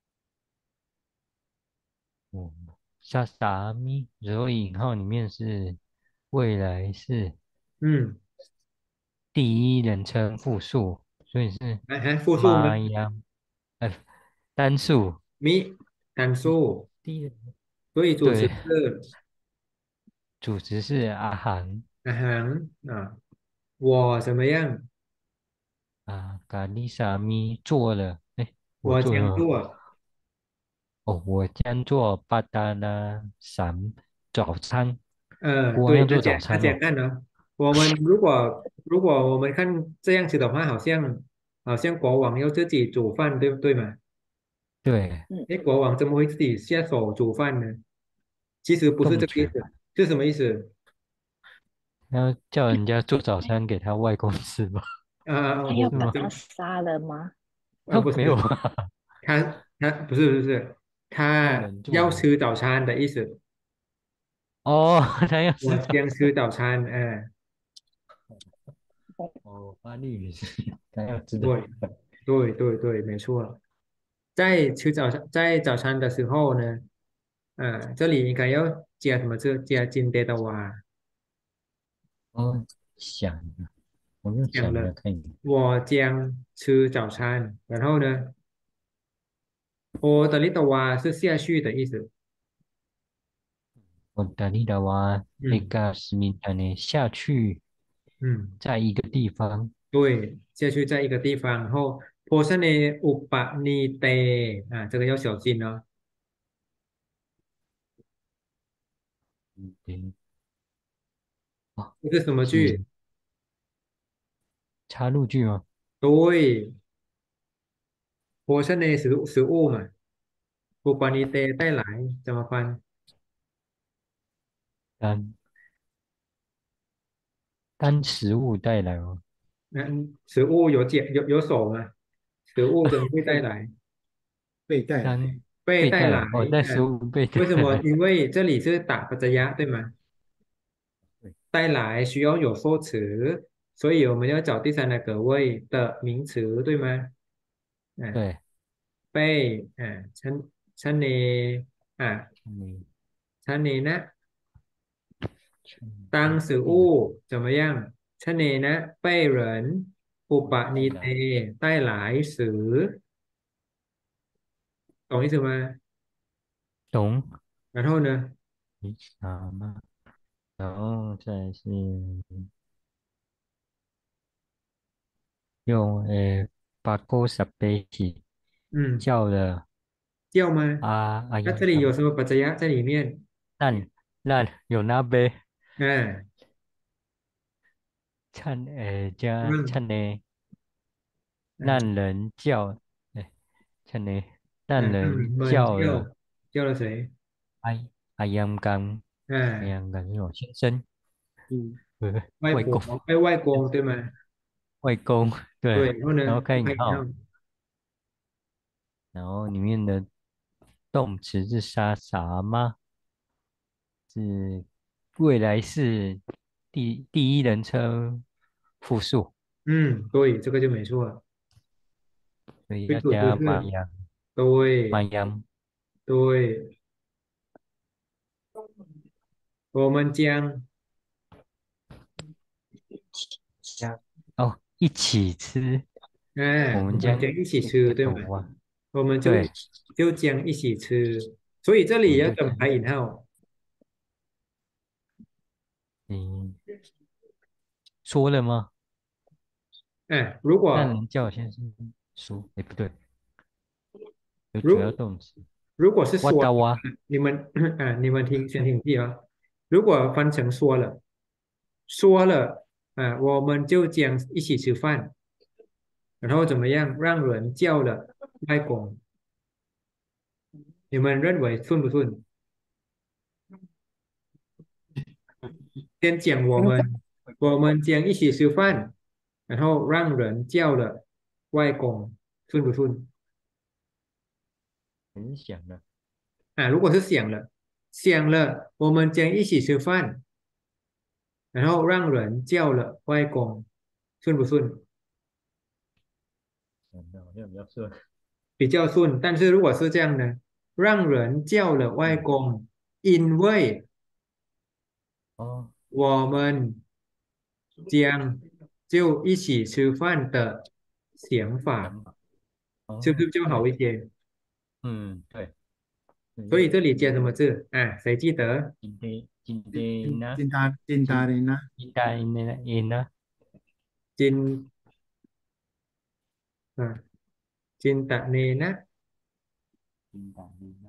[SPEAKER 4] 哦，下达咪，然后引号里面是未来是
[SPEAKER 1] 嗯
[SPEAKER 4] 第一人称复数，所以是
[SPEAKER 1] 还还复数吗
[SPEAKER 4] 妈呀，哎，单数，
[SPEAKER 1] มิ单数
[SPEAKER 4] 第一人，
[SPEAKER 1] 所以主词
[SPEAKER 4] 对，
[SPEAKER 1] 是
[SPEAKER 4] 主词是阿涵
[SPEAKER 1] อาหารอ่า我怎么样
[SPEAKER 4] 啊，咖喱沙咪做了，哎，我
[SPEAKER 1] 我
[SPEAKER 4] 做了吗？
[SPEAKER 1] 将做
[SPEAKER 4] 哦，我将做巴达拉散早餐，
[SPEAKER 1] 呃，
[SPEAKER 4] 国王
[SPEAKER 1] 对，
[SPEAKER 4] 要做
[SPEAKER 1] 他讲他
[SPEAKER 4] 早餐哦。
[SPEAKER 1] 讲看呢，我们如果如果我们看这样子的话，好像好像国王要自己煮饭，对不对嘛？
[SPEAKER 4] 对，
[SPEAKER 5] 嗯，
[SPEAKER 1] 诶，国王怎么会自己下手煮饭呢？其实不是这个意思，
[SPEAKER 4] 动词吧，
[SPEAKER 1] 是什么意思？
[SPEAKER 4] 要叫人家做早餐给他外公吃吧？
[SPEAKER 1] 啊、
[SPEAKER 5] 他要把
[SPEAKER 1] 我这
[SPEAKER 4] 是吗？
[SPEAKER 5] 他杀了吗？
[SPEAKER 1] 呃不
[SPEAKER 4] 没有
[SPEAKER 1] 是，
[SPEAKER 4] 啊，
[SPEAKER 1] 他他不是不是，
[SPEAKER 4] 叫
[SPEAKER 1] 他要
[SPEAKER 4] 人做的。
[SPEAKER 1] 吃早餐的意思，
[SPEAKER 4] 哦，他要吃
[SPEAKER 1] 我
[SPEAKER 4] 早餐。
[SPEAKER 1] 将吃早餐，嗯、
[SPEAKER 4] 哦，发力也是，他要知道。
[SPEAKER 1] 对对对对，没错。在吃早餐，在早餐的时候呢，呃，这里应该要加什么字？加金德的哇，
[SPEAKER 4] 哦，想了，我又想了，
[SPEAKER 1] 讲了，
[SPEAKER 4] 看一下。
[SPEAKER 1] 我将吃早餐。然后呢，我的利的哇是下去的意思。
[SPEAKER 4] 我打理的话，那
[SPEAKER 1] 嗯
[SPEAKER 4] 个市民大呢下去，
[SPEAKER 1] 嗯，
[SPEAKER 4] 在一个地方，
[SPEAKER 1] 对，下去在一个地方。然后波斯尼อุปนิเต啊，这个要小心哦。
[SPEAKER 4] 嗯，对，哦，
[SPEAKER 1] 这是什么
[SPEAKER 4] 是
[SPEAKER 1] 句？
[SPEAKER 4] 插入句吗？
[SPEAKER 1] 对，波斯尼食食物嘛，อุปนิเต带来怎么翻？
[SPEAKER 4] 单单食物带来吗？
[SPEAKER 1] 嗯，食物有解有有手吗？食物怎么会带
[SPEAKER 3] 被
[SPEAKER 1] 来？
[SPEAKER 3] 被带来，
[SPEAKER 4] 单
[SPEAKER 1] 被带来，
[SPEAKER 4] 被带来，哦，带食
[SPEAKER 1] 嗯，
[SPEAKER 4] 物被
[SPEAKER 1] 为什么？
[SPEAKER 4] 带来。
[SPEAKER 1] 因为这里是打ปัจจย对吗？
[SPEAKER 4] 对
[SPEAKER 1] 带来需要有受词，所以我们要找第三的格位的名词，对吗？嗯，
[SPEAKER 4] 对，
[SPEAKER 1] 被，嗯，ฉันฉันเน啊，
[SPEAKER 4] 你
[SPEAKER 1] ฉันเนนะ
[SPEAKER 4] 全
[SPEAKER 1] 当食
[SPEAKER 4] 被
[SPEAKER 1] 物怎么样？ฉันเนนะ被人อุปนิเต
[SPEAKER 4] 带来，
[SPEAKER 1] 带来时，懂意思吗？
[SPEAKER 4] 懂？
[SPEAKER 1] 然后呢？
[SPEAKER 4] 你想吗？然后再来是用呃把勾撒贝起
[SPEAKER 1] 嗯，
[SPEAKER 4] 叫了
[SPEAKER 1] 叫吗？
[SPEAKER 4] 阿阿
[SPEAKER 1] 那这里有
[SPEAKER 4] 央刚，
[SPEAKER 1] 什么ปัจจัย在里面？
[SPEAKER 4] 烂烂有那杯
[SPEAKER 1] 嗯，
[SPEAKER 4] 灿呃加
[SPEAKER 1] 嗯
[SPEAKER 4] 灿呢
[SPEAKER 1] 嗯
[SPEAKER 4] 烂人叫哎灿呢烂
[SPEAKER 1] 嗯，让你
[SPEAKER 4] 人
[SPEAKER 1] 们叫
[SPEAKER 4] 叫了
[SPEAKER 1] 叫了谁？
[SPEAKER 4] 阿阿央刚阿
[SPEAKER 1] 嗯
[SPEAKER 4] 央刚是我先生，
[SPEAKER 3] 嗯，
[SPEAKER 4] 不是
[SPEAKER 1] 外婆，
[SPEAKER 4] 外公
[SPEAKER 1] 哎，外公对吗？
[SPEAKER 4] 外公对，
[SPEAKER 1] 对，然后呢？
[SPEAKER 4] 然后开
[SPEAKER 1] 不可以看，
[SPEAKER 4] 引号，然后里面的动词是啥啥吗？是未来式第第一人称复数，
[SPEAKER 1] 嗯，对，这个就没错了。
[SPEAKER 4] 所以
[SPEAKER 1] 对，主词
[SPEAKER 4] 要加玛
[SPEAKER 1] 是
[SPEAKER 4] 扬玛
[SPEAKER 1] 对
[SPEAKER 4] 扬
[SPEAKER 1] 对，我们将
[SPEAKER 4] 加哦一起吃，我
[SPEAKER 1] 哎，我
[SPEAKER 4] 们将
[SPEAKER 1] 们将一起
[SPEAKER 4] 这个
[SPEAKER 1] 吃，对吗？
[SPEAKER 4] 狗啊，
[SPEAKER 1] 我们就
[SPEAKER 4] 对，
[SPEAKER 1] 就将一起吃，所以这里
[SPEAKER 4] 我们就将
[SPEAKER 1] 要怎么排引号？
[SPEAKER 4] 嗯说了吗？
[SPEAKER 1] 哎，如果
[SPEAKER 4] 那人叫我先生说，哎不对， 有主要
[SPEAKER 1] 如
[SPEAKER 4] 动词。
[SPEAKER 1] 如果是说的话
[SPEAKER 4] 哇哒哇，
[SPEAKER 1] 你们啊，你们听先听题啊。如果翻成说了，说了啊，我们就将一起吃饭，然后怎么样，让人叫了外公，你们认为顺不顺？先讲我们，我们将一起吃饭，然后让人叫了外公，顺不顺？
[SPEAKER 4] 很想的。
[SPEAKER 1] 啊，如果是想了，想了，我们将一起吃饭，然后让人叫了外公，顺不顺？
[SPEAKER 4] 想的好像比较顺。
[SPEAKER 1] 比较顺。但是如果是这样呢，让人叫了外
[SPEAKER 4] 嗯，
[SPEAKER 1] 公，因为
[SPEAKER 4] 哦，
[SPEAKER 1] 我们将就一起吃饭的想法，
[SPEAKER 4] 想法。
[SPEAKER 1] 是不是
[SPEAKER 4] 哦，
[SPEAKER 1] 就好
[SPEAKER 4] 对，
[SPEAKER 1] 一些？
[SPEAKER 4] 嗯，对，
[SPEAKER 1] 所以
[SPEAKER 4] 嗯，
[SPEAKER 1] 这里加什么字啊？谁记得？
[SPEAKER 4] 今天今
[SPEAKER 3] 金金
[SPEAKER 4] 天呢，
[SPEAKER 3] 金大金大
[SPEAKER 4] 今
[SPEAKER 3] 人呐，
[SPEAKER 4] 今天呢，in 呢，
[SPEAKER 1] จินอ่าจินตะเนนะ
[SPEAKER 4] 今天呢，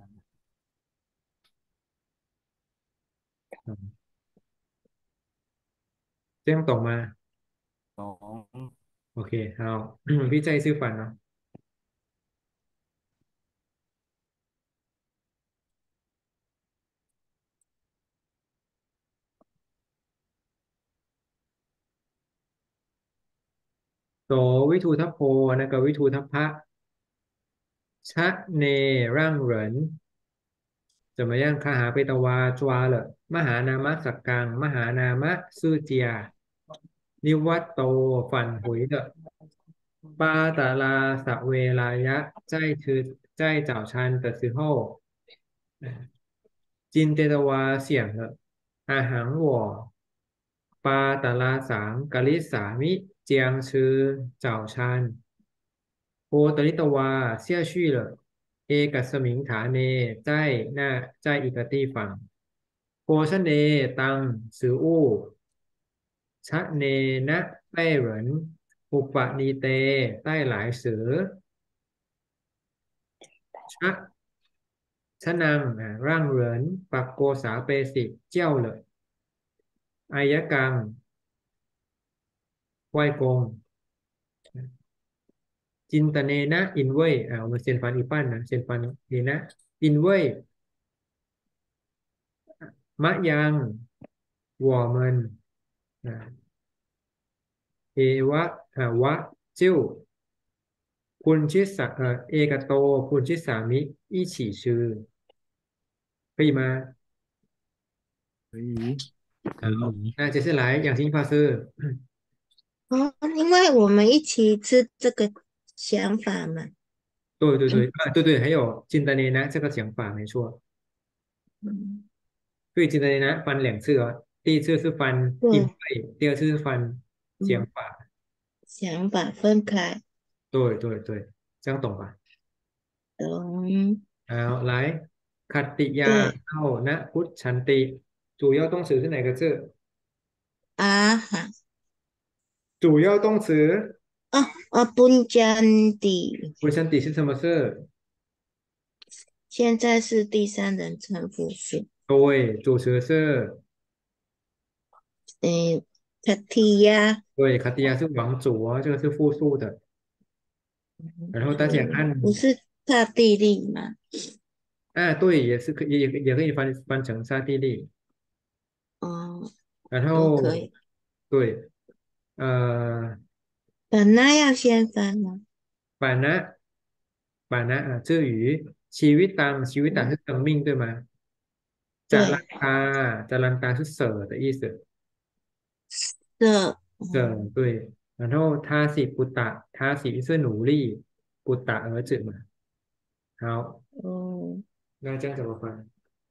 [SPEAKER 1] อืม这样懂吗？
[SPEAKER 4] 懂。
[SPEAKER 1] OK，好，พี่ใจซื้อฝันเนาะโสวิทูทัพโพนะกับวิทูทัพพะชะเนร่างเหริน怎么样？คาหาเปตวาจวาเหรอมหานามะสักกังมหานามะซื่อเจียนิวัตโตฝันหุยเหรอปาตาลาสะเวลายะใจคือใจเจ้าชันแต่ซือโฮจินเตตวาเสียงเหรออาหังวอปาตาลาสังกะลิสามิเจียงชื่อเจ้าชัน โพตริตวาเสี่ยชี่เหรอเอกัสมิงฐานเนใจหน้าใจอีกตีฝั่งโพชะเนตังสืออู้ชะเนนะไต้เหรินอุปนีเตใต้หลายสือชะชะนังอ่าร่างเหรินปักโกษาเปสิเจ้าเหรออายกังไหวกงจินตเนนะอินเว่ยอ่า我们先翻一半นะ先翻เนนะอินเว่ย มะยัง我们อ่าเอวะอ่าวะจิ้วคุณชิสะเอ่อเอกโตคุณชิสามิ一起吃可以吗？
[SPEAKER 3] 可以，
[SPEAKER 4] 可以。
[SPEAKER 1] 那接下来养心法师，
[SPEAKER 2] 哦，因为我们一起吃这个想法嘛。
[SPEAKER 1] 对对对啊，对对，还有金德内呢这个想法没错，
[SPEAKER 2] 嗯，
[SPEAKER 1] 对金德内呢翻两次哦，第一次是翻因
[SPEAKER 2] 对，
[SPEAKER 1] 为，第二次是翻想
[SPEAKER 2] 嗯，
[SPEAKER 1] 法，
[SPEAKER 2] 想法分开，
[SPEAKER 1] 对对对，这样懂吧？
[SPEAKER 2] 懂，
[SPEAKER 1] 好，来，คัตติยา
[SPEAKER 2] 对，
[SPEAKER 1] เข้านะพุทธันติ主要动词是哪个字？
[SPEAKER 2] 啊哈，
[SPEAKER 1] 主要动词
[SPEAKER 2] 哦哦，本讲的，
[SPEAKER 1] 不ชันติ是什么事？
[SPEAKER 2] 现在是第三人称复数，
[SPEAKER 1] 对，主词是
[SPEAKER 2] 诶，卡提亚，
[SPEAKER 1] 对，卡地亚是王主哦，这个是复数的。然后大家
[SPEAKER 2] 是不
[SPEAKER 1] 看
[SPEAKER 2] 是帕蒂利吗？
[SPEAKER 1] 啊，对，也是可以，也也可以翻翻成沙地利。
[SPEAKER 2] 哦，
[SPEAKER 1] 然后
[SPEAKER 2] 都可以，
[SPEAKER 1] 对，呃，
[SPEAKER 2] 本来要先翻吗？
[SPEAKER 1] ปานะปานะอ่ะชื่อหยีชีวิตตังชีวิตตัง
[SPEAKER 2] 嗯，
[SPEAKER 1] 是生命对吗？จรัน
[SPEAKER 2] 对，
[SPEAKER 1] ตาจรันตา是舍的意思，
[SPEAKER 2] 这，
[SPEAKER 1] 舍
[SPEAKER 2] 嗯，
[SPEAKER 1] 对。然后他是ปุตตะ他是是努力，ปุตตะ儿子嘛。好，
[SPEAKER 2] 哦，
[SPEAKER 1] 那这样怎么翻？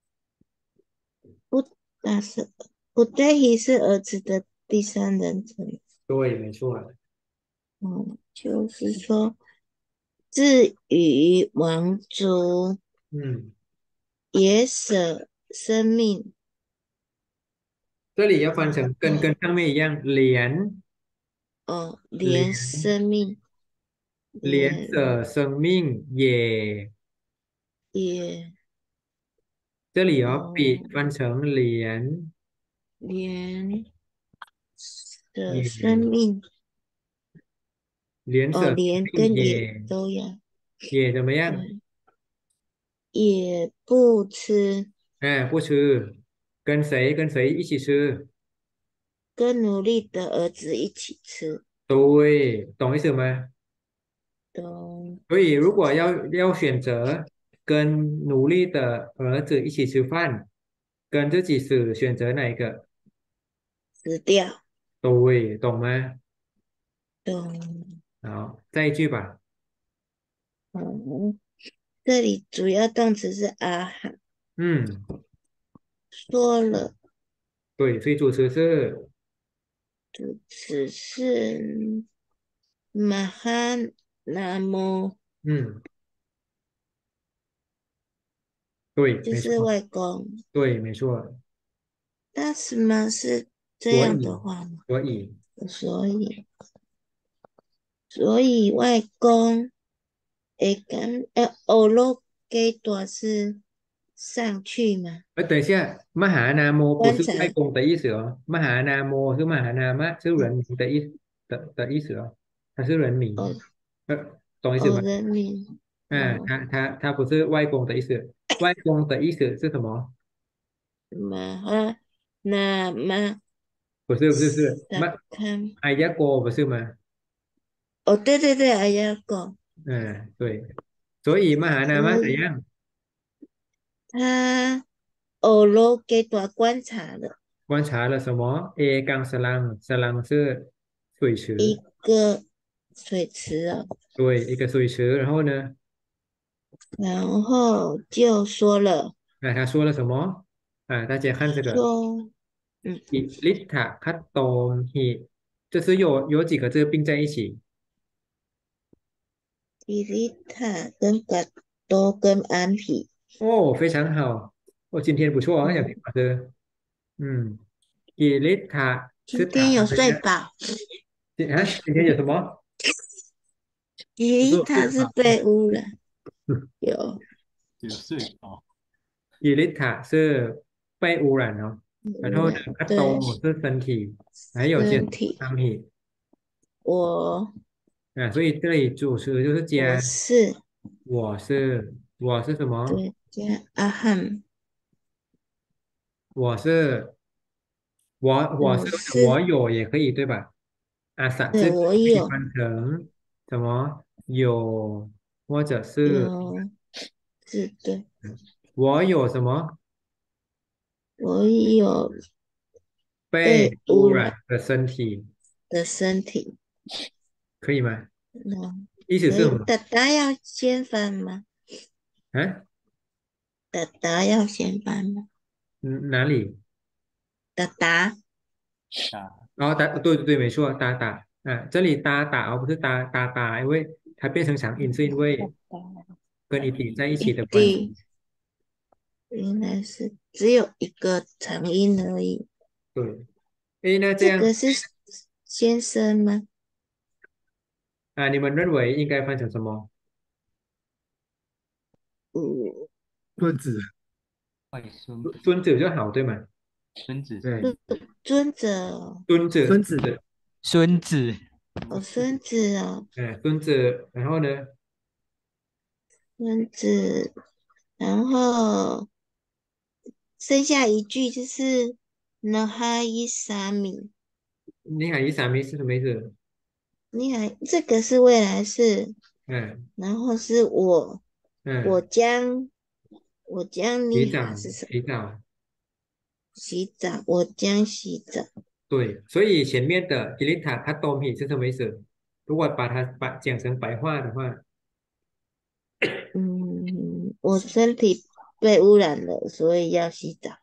[SPEAKER 2] 不，但是不对，是儿子的第三人称。
[SPEAKER 1] 对，没错。
[SPEAKER 2] 嗯，就是说，至于王族
[SPEAKER 1] 嗯，
[SPEAKER 2] 也舍生命，
[SPEAKER 1] 这里要翻
[SPEAKER 2] 然
[SPEAKER 1] 成跟跟
[SPEAKER 2] 后
[SPEAKER 1] 上面一样，连
[SPEAKER 2] 哦，连
[SPEAKER 1] 连
[SPEAKER 2] 生命，
[SPEAKER 1] 连
[SPEAKER 2] 连
[SPEAKER 1] 着生命也
[SPEAKER 2] 也
[SPEAKER 1] 这里哦，
[SPEAKER 2] 哦
[SPEAKER 1] 笔翻成连
[SPEAKER 2] 连的生
[SPEAKER 1] 也
[SPEAKER 2] 命
[SPEAKER 1] 连
[SPEAKER 2] 哦，
[SPEAKER 1] 舍
[SPEAKER 2] 连
[SPEAKER 1] 命
[SPEAKER 2] 跟也
[SPEAKER 1] 也
[SPEAKER 2] 都要，
[SPEAKER 1] 也怎么样？
[SPEAKER 2] 对，也不吃，
[SPEAKER 1] 哎，不吃，跟谁跟谁一起吃？
[SPEAKER 2] 跟奴隶的儿子一起吃，
[SPEAKER 1] 对，懂意思吗？
[SPEAKER 2] 都
[SPEAKER 1] 所以如果要要选择跟奴隶的儿子一起吃饭，跟自己死，选择哪一个？
[SPEAKER 2] 死掉，
[SPEAKER 1] 对，懂吗？
[SPEAKER 2] 都
[SPEAKER 1] 好，再一句吧。
[SPEAKER 2] 嗯，这里主要动词是阿罕，
[SPEAKER 1] 嗯，
[SPEAKER 2] 说了，
[SPEAKER 1] 对，所以主词是
[SPEAKER 2] 主词是马哈那么，
[SPEAKER 1] 嗯，对，没错，
[SPEAKER 2] 就是外公，
[SPEAKER 1] 对，没错。
[SPEAKER 2] 但是吗？是这样的
[SPEAKER 1] 所以，
[SPEAKER 2] 话吗？
[SPEAKER 1] 所以，
[SPEAKER 2] 所以，所以外公会跟呃，欧罗给多是上去吗？
[SPEAKER 1] 呃，等一下，มหานามโม不是
[SPEAKER 2] 观察，
[SPEAKER 1] 外公的意思哦，มหานามโม是มหานามะ是人名的意的的意思哦，它是人
[SPEAKER 2] 哦
[SPEAKER 1] 名，呃，懂意思
[SPEAKER 2] 哦，
[SPEAKER 1] 吗？
[SPEAKER 2] 人民，
[SPEAKER 1] 啊，
[SPEAKER 2] 哦，
[SPEAKER 1] 它它它不是外公的意思，外公的意思是什么？
[SPEAKER 2] 马哈那么
[SPEAKER 1] 不是不是是
[SPEAKER 2] 萨
[SPEAKER 1] 嘛，
[SPEAKER 2] 看，
[SPEAKER 1] 哎呀哥不是吗？
[SPEAKER 2] 哦，对对对，哎呀讲，
[SPEAKER 1] 嗯，对，所以มหานามะ
[SPEAKER 2] 所以
[SPEAKER 1] 怎样？
[SPEAKER 2] 他欧罗给多观察了
[SPEAKER 1] 观察了什么？A 杠สลังสลัง是水
[SPEAKER 2] 一
[SPEAKER 1] 池，
[SPEAKER 2] 个水池哦，
[SPEAKER 1] 对，一个水池，然后呢，
[SPEAKER 2] 然后就说了
[SPEAKER 1] 啊，他说了什么？啊，大家看这个。
[SPEAKER 2] 说，嗯，
[SPEAKER 1] อิลิทะคัตโตมหิ这是有有几个字并在一起
[SPEAKER 2] 伊丽塔跟嘎多跟安皮，
[SPEAKER 1] 哦，非常好，我、今天不错啊，想听
[SPEAKER 2] 嗯，
[SPEAKER 1] 老师，嗯，อิลิทะ是
[SPEAKER 2] 今天有
[SPEAKER 1] 塔的呀，
[SPEAKER 2] 睡饱。
[SPEAKER 1] 啊，今天有什么？
[SPEAKER 2] 咦，
[SPEAKER 3] 我说
[SPEAKER 2] 它是被污染，有
[SPEAKER 3] 有睡饱，
[SPEAKER 1] อิลิทะ是被污染哦，然后呢，
[SPEAKER 2] 污染，
[SPEAKER 1] คัตโ
[SPEAKER 2] 对
[SPEAKER 1] ต是身体，还有些
[SPEAKER 2] 身体。
[SPEAKER 1] 汤体
[SPEAKER 2] 我
[SPEAKER 1] 啊，所以这里主词就是
[SPEAKER 2] 我
[SPEAKER 1] 加
[SPEAKER 2] 是
[SPEAKER 1] 我是我是什么？
[SPEAKER 2] 对加阿汉，
[SPEAKER 1] 我是我我是
[SPEAKER 2] 我是
[SPEAKER 1] 我有也可以对吧？啊，สั
[SPEAKER 2] 对
[SPEAKER 1] 字
[SPEAKER 2] 我有
[SPEAKER 1] 可以翻成什么有或者是
[SPEAKER 2] 有是对
[SPEAKER 1] 我有什么
[SPEAKER 2] 我有被
[SPEAKER 1] 被污
[SPEAKER 2] 污染
[SPEAKER 1] 染的身体，
[SPEAKER 2] 的身体，
[SPEAKER 1] 可以吗？
[SPEAKER 2] 嗯，
[SPEAKER 1] 意思是
[SPEAKER 2] 可以。
[SPEAKER 1] 什么？
[SPEAKER 2] 达达要先翻吗？
[SPEAKER 1] 啊，
[SPEAKER 2] 达达要先翻吗？
[SPEAKER 1] 嗯哪里？
[SPEAKER 2] 达达
[SPEAKER 3] 打
[SPEAKER 1] 哦，打对对对，没错，打打啊，这里打打而不是打打打，因为它变成长音，是因为跟一体在一
[SPEAKER 2] 一
[SPEAKER 1] 起的关系。
[SPEAKER 2] 定原来是只有一个长音而已。
[SPEAKER 1] 对，诶，那这样
[SPEAKER 2] 这个是先生吗？
[SPEAKER 1] 啊，你们认为应该翻成什么？
[SPEAKER 2] 嗯，
[SPEAKER 3] 孙子，
[SPEAKER 4] 外孙
[SPEAKER 1] 孙孙子就好，对吗？
[SPEAKER 4] 孙子
[SPEAKER 1] 对，
[SPEAKER 4] 孙
[SPEAKER 2] 尊者哦，
[SPEAKER 1] 孙子，
[SPEAKER 3] 孙子，
[SPEAKER 4] 孙子
[SPEAKER 2] 哦，孙子哦，
[SPEAKER 1] 嗯，孙子，然后呢？
[SPEAKER 2] 孙子，然后剩下一句就是那哈伊沙米，
[SPEAKER 1] 你好，一三米是什么意思？
[SPEAKER 2] 你还这个是未来式，
[SPEAKER 1] 嗯
[SPEAKER 2] 然后是我我
[SPEAKER 1] 嗯，
[SPEAKER 2] 将我将你哈
[SPEAKER 1] 洗澡
[SPEAKER 2] 是什么？
[SPEAKER 1] 洗澡，
[SPEAKER 2] 洗澡，我将洗澡。
[SPEAKER 1] 对，所以前面的 i l i t a k a t o m i 是什么意思？如果把它把讲成白话的话，
[SPEAKER 2] 嗯，我身体被污染了，所以要洗澡。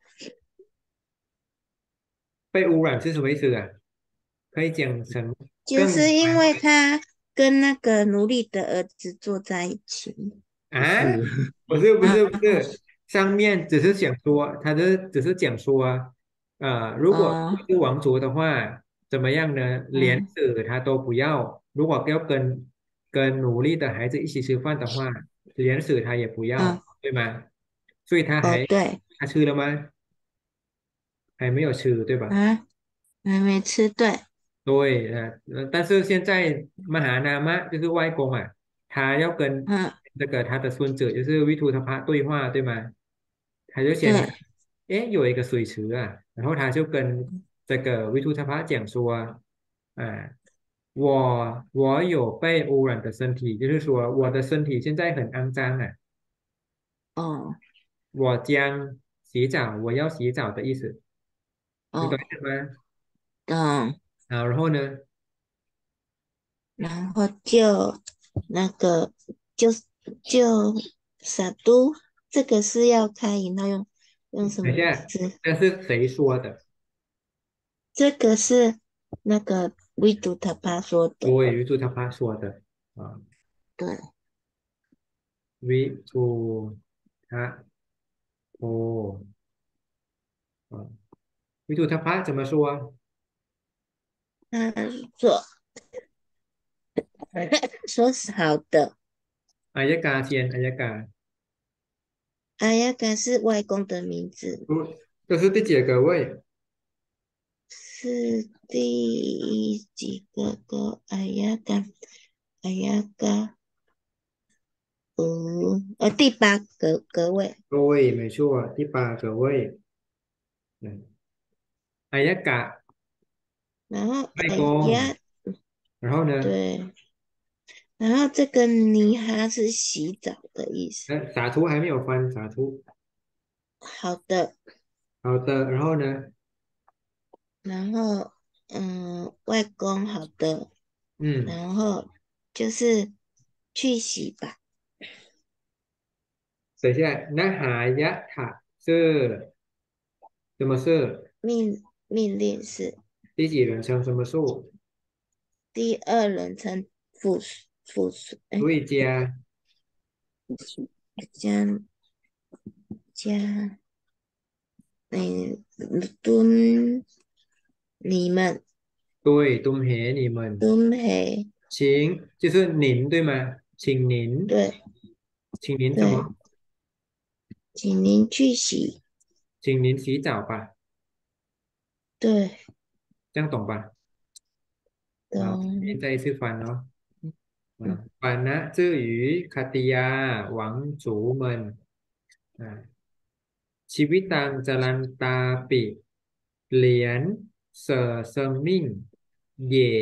[SPEAKER 1] 被污染是什么意思啊？可以讲成
[SPEAKER 2] 就是因
[SPEAKER 1] 更白
[SPEAKER 2] 为他跟那个奴隶的儿子坐在一起。
[SPEAKER 1] 啊？
[SPEAKER 3] 不是，
[SPEAKER 1] 不是不
[SPEAKER 2] 啊，
[SPEAKER 1] 是不是，上面只是想说，他的只是讲说啊，呃，如果
[SPEAKER 2] 哦，
[SPEAKER 1] 是王族的话，怎么样呢？连
[SPEAKER 2] 嗯
[SPEAKER 1] 死他都不要。如果要跟跟奴隶的孩子一起吃饭的话，连死他也不
[SPEAKER 2] 嗯
[SPEAKER 1] 要。 对吗？所以它
[SPEAKER 2] 哦，
[SPEAKER 1] 还
[SPEAKER 2] 对
[SPEAKER 1] 它吃了吗？还没有吃，对吧？
[SPEAKER 2] 啊，还没吃，对，
[SPEAKER 1] 对，呃，呃但是现在玛哈娜玛就是外公啊，他要跟
[SPEAKER 2] 嗯，
[SPEAKER 1] 这个他的孙子就是维图他帕对话，对吗？他就先看，
[SPEAKER 2] 对，
[SPEAKER 1] 诶，有一个水池啊，然后他就跟这个维图他帕讲说，啊，我我有被污染的身体，就是说我的身体现在很肮脏啊，
[SPEAKER 2] 哦
[SPEAKER 1] 我将洗澡，我要洗澡的意思，你懂
[SPEAKER 2] 哦，
[SPEAKER 1] 意思吗？
[SPEAKER 2] 懂，
[SPEAKER 1] 好，然后呢？
[SPEAKER 2] 然后就那个就就傻嘟，这个是要开引号用用什么
[SPEAKER 1] 等一下，
[SPEAKER 2] 字？
[SPEAKER 1] 这是谁说的？
[SPEAKER 2] 这个是那个维度他爸说的，
[SPEAKER 1] 对，维图他爸说的啊，
[SPEAKER 2] 对，
[SPEAKER 1] 维图他哦啊，维图他爸怎么说啊？
[SPEAKER 2] 他说说是好的，
[SPEAKER 1] อายการเทียนอายการ
[SPEAKER 2] 阿亚干是外公的名字，
[SPEAKER 1] 不这是第几个位？
[SPEAKER 2] 是第几个个阿亚干？阿亚干，嗯，呃，第八个个位，
[SPEAKER 1] 对，没错，第八个位。嗯，อายกะ
[SPEAKER 2] 然后阿
[SPEAKER 1] 外公，
[SPEAKER 2] 亚
[SPEAKER 1] 然后呢？
[SPEAKER 2] 对，然后这个尼哈是洗澡的意思。
[SPEAKER 1] 呃，撒出还没有翻，撒出。
[SPEAKER 2] 好的，
[SPEAKER 1] 好的，然后呢？
[SPEAKER 2] 然后嗯，外公好的，
[SPEAKER 1] 嗯，
[SPEAKER 2] 然后就是去洗吧，
[SPEAKER 1] 等一下，那หายะถะ是什么是
[SPEAKER 2] 命命令是
[SPEAKER 1] 第几人称什么数？
[SPEAKER 2] 第二人称复数复数，哎，
[SPEAKER 1] 所以加
[SPEAKER 2] 加加嗯蹲你们
[SPEAKER 1] 对，东黑你们，
[SPEAKER 2] 蹲陪
[SPEAKER 1] 请就是您对吗？请您，
[SPEAKER 2] 对
[SPEAKER 1] 请您什
[SPEAKER 2] 对，
[SPEAKER 1] 么？
[SPEAKER 2] 请您去洗，
[SPEAKER 1] 请您洗澡吧，
[SPEAKER 2] 对，
[SPEAKER 1] 这样懂吧？好，
[SPEAKER 2] 懂，
[SPEAKER 1] 再一次翻哦。
[SPEAKER 2] 嗯，
[SPEAKER 1] 啊，反呢，至于卡地亚王族们啊，ชีวิตต่างจรันตาปิเหรียญเสอเซิงมิ่งเย่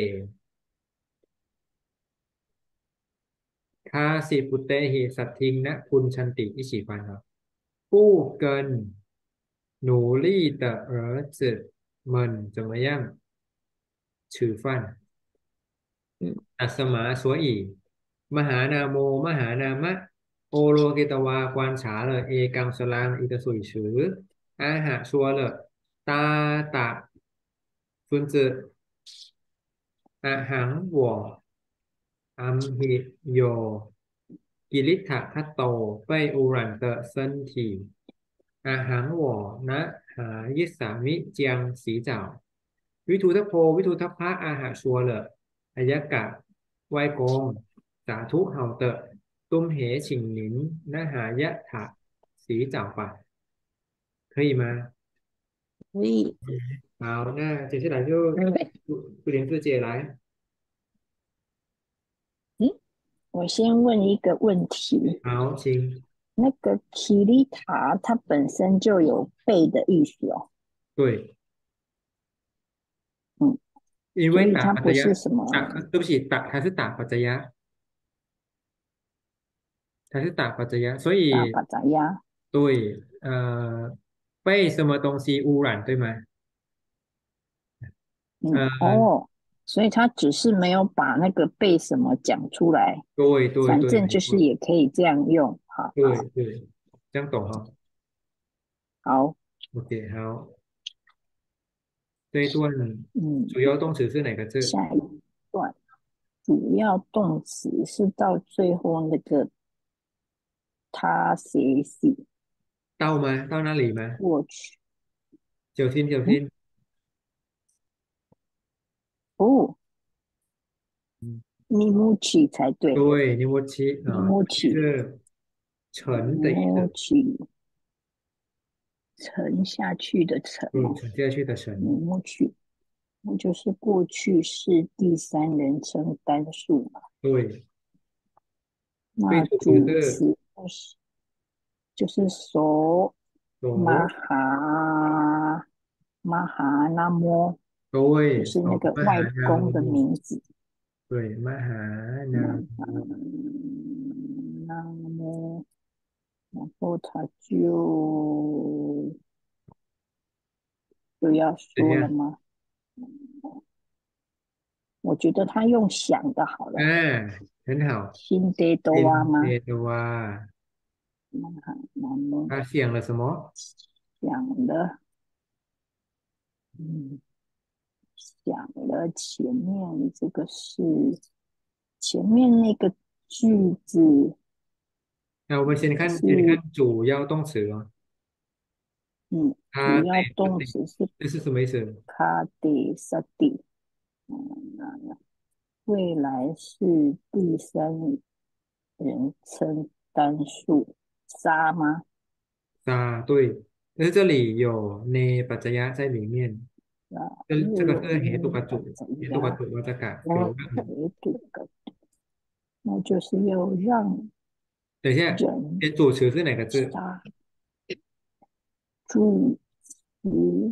[SPEAKER 1] 卡西พุเตหิสัตทิงนะคุณชันติ一起翻啊，不跟努力的儿子们怎么样吃饭？
[SPEAKER 2] 嗯，
[SPEAKER 1] อัสมา所以มหานาโมมหานามะโอโลกิตวากวานฉาเลยเอกังสลางอิตสุยฉืออาหะชัวเลยตาตะซุนจืออะหังวออัมหิโยกิริทะทัตโตเป้ยอุรันเตอเซินทีอะหังวอนะหายิสามิเจียงสีเจ้าวิทูทพโพวิทูทพพะอาหะชัวเลยอายกะไวยกง สาธุเห่าเตอะตุ้มเหฉิงหนินนะหายะถะสีเจ้าป่ะ可以吗？
[SPEAKER 2] 可以，
[SPEAKER 1] 好，那接下来就不不连自己来。
[SPEAKER 5] 嗯，我先问一个问题，
[SPEAKER 1] 好，请
[SPEAKER 5] 那个 Kirita 它本身就有背的意思哦，
[SPEAKER 1] 对，
[SPEAKER 5] 嗯，
[SPEAKER 1] 因为
[SPEAKER 5] 所以它
[SPEAKER 1] 打ปัจจยะ
[SPEAKER 5] 不是什
[SPEAKER 1] 打，
[SPEAKER 5] 么
[SPEAKER 1] 对不起，打它是打ปัจจยะ，它是打ปัจจยะ，所以
[SPEAKER 5] 大把杂鸭，
[SPEAKER 1] 对，呃，被什么东西污染，对吗？
[SPEAKER 5] 嗯，
[SPEAKER 1] 呃，
[SPEAKER 5] 哦，所以它只是没有把那个背什么讲出来，
[SPEAKER 1] 对对对，
[SPEAKER 5] 反正就是
[SPEAKER 1] 没错，
[SPEAKER 5] 也可以这样用，好
[SPEAKER 1] 对对，这样懂哈
[SPEAKER 5] 好，
[SPEAKER 1] ？OK，好，这一段
[SPEAKER 5] 嗯，
[SPEAKER 1] 主要动词是哪个字？
[SPEAKER 5] 下一段主要动词是到最后那个他写写
[SPEAKER 1] 到吗？到那里吗？
[SPEAKER 5] 过去，
[SPEAKER 1] 小心小
[SPEAKER 5] 嗯，
[SPEAKER 1] 心。
[SPEAKER 5] 哦，
[SPEAKER 1] 嗯，
[SPEAKER 5] 尼木奇才对，
[SPEAKER 1] 对，尼莫奇
[SPEAKER 5] 尼
[SPEAKER 1] 啊，
[SPEAKER 5] 木奇，
[SPEAKER 1] 是沉的意
[SPEAKER 5] 摸
[SPEAKER 1] 思，
[SPEAKER 5] 取沉下去的沉
[SPEAKER 1] 嗯，
[SPEAKER 5] 哦，
[SPEAKER 1] 沉下去的沉，
[SPEAKER 5] 摸取，那就是过去式第三人称单数嘛。
[SPEAKER 1] 对，对，
[SPEAKER 5] 那
[SPEAKER 1] 主词
[SPEAKER 5] 主
[SPEAKER 1] 是
[SPEAKER 5] 词就是就是手马
[SPEAKER 1] 手，
[SPEAKER 5] 哈马哈那么，就
[SPEAKER 1] 对，
[SPEAKER 5] 是那个
[SPEAKER 1] 手，
[SPEAKER 5] 外
[SPEAKER 1] 马哈那
[SPEAKER 5] 公的
[SPEAKER 1] 么，
[SPEAKER 5] 名字。
[SPEAKER 1] 对，马哈
[SPEAKER 5] 马
[SPEAKER 1] 那
[SPEAKER 5] 哈
[SPEAKER 1] 么，
[SPEAKER 5] 那么，然后他就就要
[SPEAKER 1] 怎样？
[SPEAKER 5] 说了吗？我觉得他用想的好了，
[SPEAKER 1] 啊，很好，
[SPEAKER 5] 新得多啊
[SPEAKER 1] 听
[SPEAKER 5] 吗？
[SPEAKER 1] 得的哇，
[SPEAKER 5] 马哈那么
[SPEAKER 1] 他想了什么？
[SPEAKER 5] 想了，嗯，想了前面这个是前面那个句子
[SPEAKER 1] 那我们先看，先
[SPEAKER 5] 是
[SPEAKER 1] 看主要动词哦，
[SPEAKER 5] 嗯，
[SPEAKER 1] 它对
[SPEAKER 5] 主要
[SPEAKER 1] 不对？
[SPEAKER 5] 动词是
[SPEAKER 1] 这是什么意思？
[SPEAKER 5] 卡迪萨蒂，嗯，那未来是第三人称单数杀吗？
[SPEAKER 1] 啊，对，但是这里有 ne ปัจจยะ在里面，
[SPEAKER 5] 啊，
[SPEAKER 1] 这这个
[SPEAKER 5] 又有
[SPEAKER 1] 是 h ตุ
[SPEAKER 5] 呢，
[SPEAKER 1] ก
[SPEAKER 5] 把
[SPEAKER 1] a
[SPEAKER 5] 怎
[SPEAKER 1] h ตุก
[SPEAKER 5] 样？
[SPEAKER 1] a วัฏกะแปล
[SPEAKER 5] 我
[SPEAKER 1] ว่า
[SPEAKER 5] 给这个，那就是要让
[SPEAKER 1] 等一下，
[SPEAKER 5] 人
[SPEAKER 1] 诶主词是哪个字？
[SPEAKER 5] 杀主词，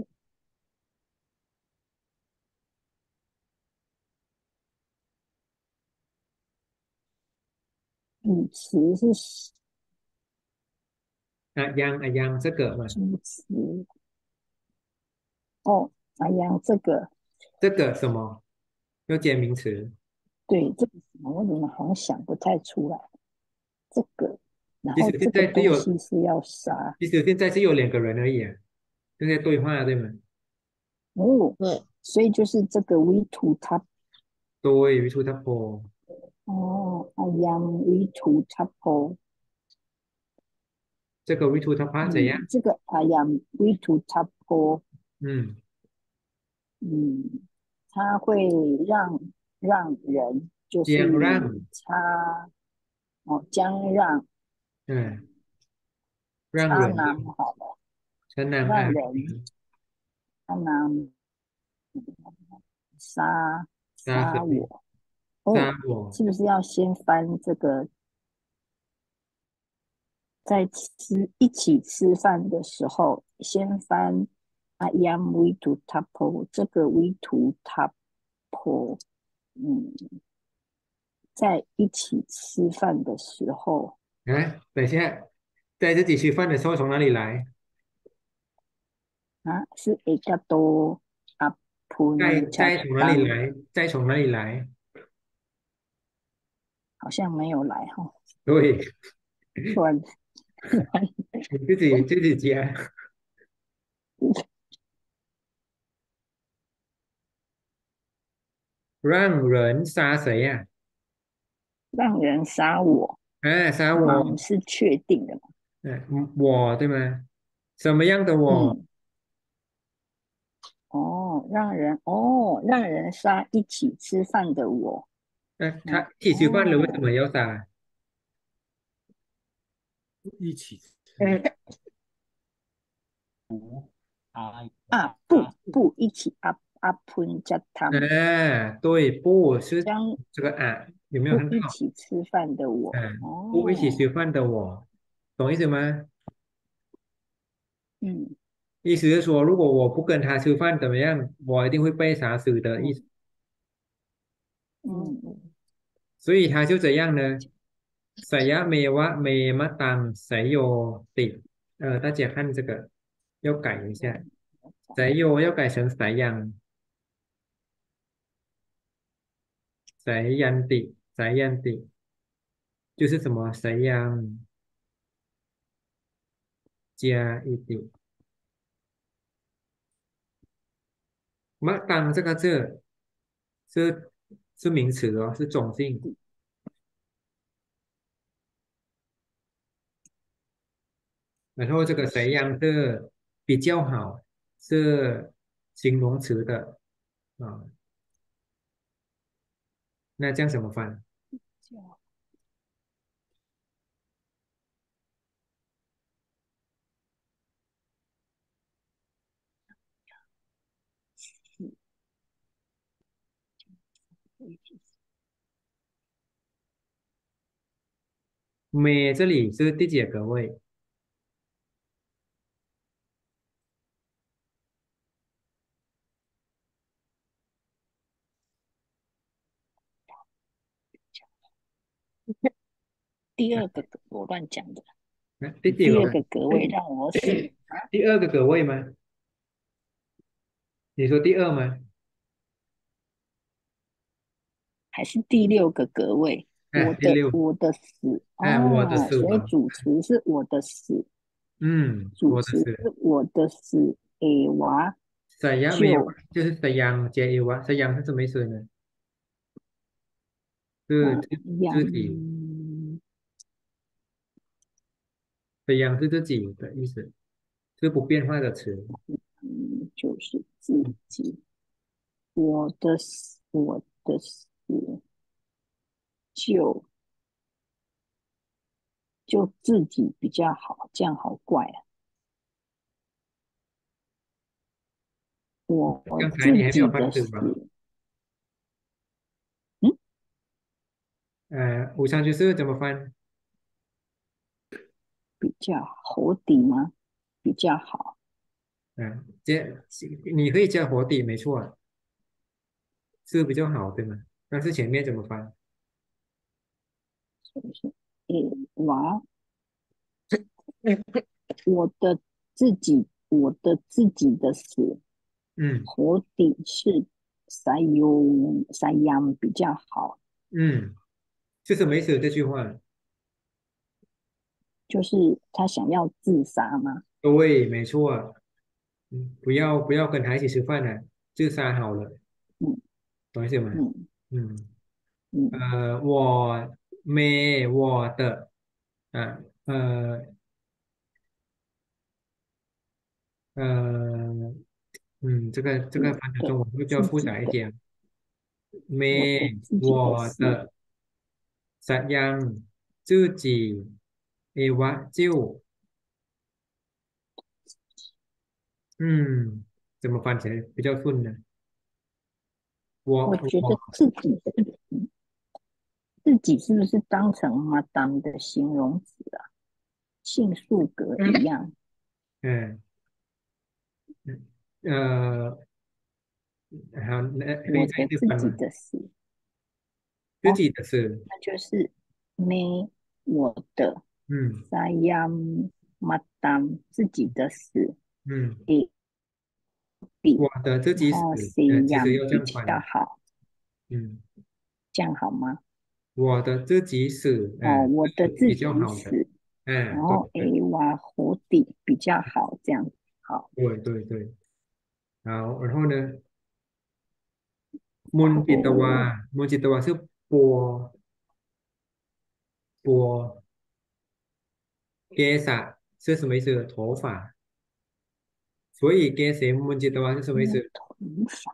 [SPEAKER 5] 主词是
[SPEAKER 1] 啊ยัง啊ยัง这个嘛，
[SPEAKER 5] 主词哦。哎呀，这个
[SPEAKER 1] 这个什么要接名词？
[SPEAKER 5] 对，这个什么，我怎么好像想不太出来？这个，然
[SPEAKER 1] 其实现
[SPEAKER 5] 后这个东
[SPEAKER 1] 在只有，
[SPEAKER 5] 西是要杀
[SPEAKER 1] 其实现在只有两个人而已啊，正在对话，对吗？
[SPEAKER 5] 哦，
[SPEAKER 2] 对，
[SPEAKER 5] 所以就是这个 we to 它
[SPEAKER 1] 对，วิทูทัพโพ
[SPEAKER 5] 哦，I am we to 它 p
[SPEAKER 1] 这个วิทูทัพพะ怎样？
[SPEAKER 5] 嗯，这个 I am we to 它 p
[SPEAKER 1] 嗯，
[SPEAKER 5] 嗯，它会让让人就是
[SPEAKER 1] 将让，
[SPEAKER 5] 差哦，将让
[SPEAKER 1] 嗯，让
[SPEAKER 5] 差
[SPEAKER 1] 人
[SPEAKER 5] 男好了，
[SPEAKER 1] ฉันนางอา
[SPEAKER 5] 让人差男杀
[SPEAKER 1] ซาสติ
[SPEAKER 5] 杀我
[SPEAKER 1] ซา
[SPEAKER 5] 哦，
[SPEAKER 1] 我
[SPEAKER 5] 是不是要先翻这个？在吃一起吃饭的时候，先翻 I am we to tapo 这个 we to tapo，嗯，在一起吃饭的时候
[SPEAKER 1] 啊，等一下，在自己吃饭的时候从哪里来？
[SPEAKER 5] 啊，是 a 个多阿
[SPEAKER 1] 在
[SPEAKER 5] 喷加
[SPEAKER 1] 在从哪里
[SPEAKER 5] 当，
[SPEAKER 1] 来？在从哪里来？
[SPEAKER 5] 好像没有来哈，
[SPEAKER 1] 对，
[SPEAKER 5] 乱乱
[SPEAKER 1] 你自己自己加，让人杀谁呀、
[SPEAKER 5] 让人杀我，
[SPEAKER 1] 啊？杀我，
[SPEAKER 5] 莽是确定的嘛？
[SPEAKER 1] 嗯，我对吗？什么样的我？
[SPEAKER 5] 嗯，哦，让人哦，让人杀一起吃饭的我。
[SPEAKER 1] 那
[SPEAKER 5] 嗯，
[SPEAKER 1] 他一起吃饭了，为什么
[SPEAKER 5] 哦，
[SPEAKER 1] 要杀？
[SPEAKER 3] 一起吃
[SPEAKER 5] 嗯
[SPEAKER 4] 啊
[SPEAKER 5] 啊，不不，一起阿阿喷加汤，
[SPEAKER 1] 啊，对，不是
[SPEAKER 5] 将
[SPEAKER 1] 这个啊，有没有
[SPEAKER 5] 不一
[SPEAKER 1] 很好？
[SPEAKER 5] 起吃饭的我，
[SPEAKER 1] 嗯，不一起
[SPEAKER 5] 哦，
[SPEAKER 1] 吃饭的我，懂意思吗？
[SPEAKER 5] 嗯
[SPEAKER 1] 意思是说，如果我不跟他吃饭，怎么样？我一定会被杀死的意思。
[SPEAKER 5] 嗯嗯，
[SPEAKER 1] 所以他就这样呢。สยะเมวะเมมะตังสยโยติ呃，大家看这个要改一下，สยโย要改成สายังสายันติสายันติ就是什么สายัง加一ติมะตัง这个字是是名词哦，是中性。然后这个谁样是比较好，是形容词的啊，那这样怎么翻？ 美这里是第几个位？
[SPEAKER 5] 第二个我乱讲的，
[SPEAKER 1] 啊第几个？
[SPEAKER 5] 第二个格位让我选啊，
[SPEAKER 1] 第二个格位吗？你说第二吗？
[SPEAKER 5] 还是第六个格位？
[SPEAKER 1] 哎，
[SPEAKER 5] 我的
[SPEAKER 1] 第六。
[SPEAKER 5] 我的死
[SPEAKER 1] 哎，我的
[SPEAKER 5] 哦，所以
[SPEAKER 1] 死亡。
[SPEAKER 5] 主词是我的死，
[SPEAKER 1] 嗯，
[SPEAKER 5] 主词
[SPEAKER 1] 我的死。
[SPEAKER 5] 是我的死，诶娃
[SPEAKER 1] saya 没有，
[SPEAKER 5] 就
[SPEAKER 1] 就是 sayang 加 e 哇，sayang 是什么意思呢？是
[SPEAKER 5] 嗯
[SPEAKER 1] 自
[SPEAKER 5] 养
[SPEAKER 1] 自己，sayang 是自己的意思，是不变化的词。
[SPEAKER 5] 嗯就是自己，我的死我的死就就自己比较好，这样好怪啊！我
[SPEAKER 1] 刚才你还没有
[SPEAKER 5] 自己的
[SPEAKER 1] 翻死亡。
[SPEAKER 5] 死，嗯，
[SPEAKER 1] 呃，无常就是怎么翻？
[SPEAKER 5] 比较活底吗？比较好，
[SPEAKER 1] 嗯、加你可以加活底，没错啊，是比较好，对吗？但是前面怎么翻？
[SPEAKER 5] 是不是？诶，娃，我的自己，我的自己的死，
[SPEAKER 1] 嗯
[SPEAKER 5] 活底是塞用塞样比较好，
[SPEAKER 1] 嗯，是什么意思？这句话？
[SPEAKER 5] 就是他想要自杀嘛，
[SPEAKER 1] 对，没错啊。嗯，不要不要跟他一起吃饭了，自杀好了，
[SPEAKER 5] 嗯
[SPEAKER 1] 懂意思吗？
[SPEAKER 5] 嗯
[SPEAKER 1] 嗯。
[SPEAKER 5] 嗯，
[SPEAKER 1] 呃，我没我的啊呃呃嗯，这个这个
[SPEAKER 5] 我
[SPEAKER 1] 翻成中
[SPEAKER 5] 的
[SPEAKER 1] 文会比较
[SPEAKER 5] 自
[SPEAKER 1] 复
[SPEAKER 5] 己的，
[SPEAKER 1] 杂一点。
[SPEAKER 5] 我的
[SPEAKER 1] 没
[SPEAKER 5] 自己的死，
[SPEAKER 1] 我的สัตยังจื้อจีเอวะจิ้ว嗯，怎么翻起来比较顺呢？我
[SPEAKER 5] 我觉得
[SPEAKER 1] 我
[SPEAKER 5] 自己自己是不是当成 madam 的形容词啊？姓数格一样，
[SPEAKER 1] 嗯呃好，那可以
[SPEAKER 5] 我
[SPEAKER 1] 再
[SPEAKER 5] 的自己
[SPEAKER 1] 一次翻吗？
[SPEAKER 5] 的死哦，
[SPEAKER 1] 自己的是
[SPEAKER 5] 那就是没我的
[SPEAKER 1] 嗯
[SPEAKER 5] saya madam 自己的死，
[SPEAKER 1] 嗯，
[SPEAKER 5] 诶比，
[SPEAKER 1] 我的自己死，
[SPEAKER 5] 然后
[SPEAKER 1] 呃，其实
[SPEAKER 5] sayam
[SPEAKER 1] 要这
[SPEAKER 5] 比
[SPEAKER 1] 样翻。
[SPEAKER 5] 较好，
[SPEAKER 1] 嗯。
[SPEAKER 5] 这样好吗？
[SPEAKER 1] 我的自己死，
[SPEAKER 5] 哦，
[SPEAKER 1] 哎、
[SPEAKER 5] 我的自
[SPEAKER 1] 是比较好的，
[SPEAKER 5] 己死，
[SPEAKER 1] 哎、
[SPEAKER 5] 然后
[SPEAKER 1] 对对
[SPEAKER 5] A 哇活底比较好，这样好，
[SPEAKER 1] 对对对，好，然后呢，มุนจิตวา
[SPEAKER 5] 口
[SPEAKER 1] มุนจิตวา是波波เกษ是什么意思？头发，所以เกษมุนจิตวา是什么意
[SPEAKER 5] 拨
[SPEAKER 1] 思？
[SPEAKER 5] 头发，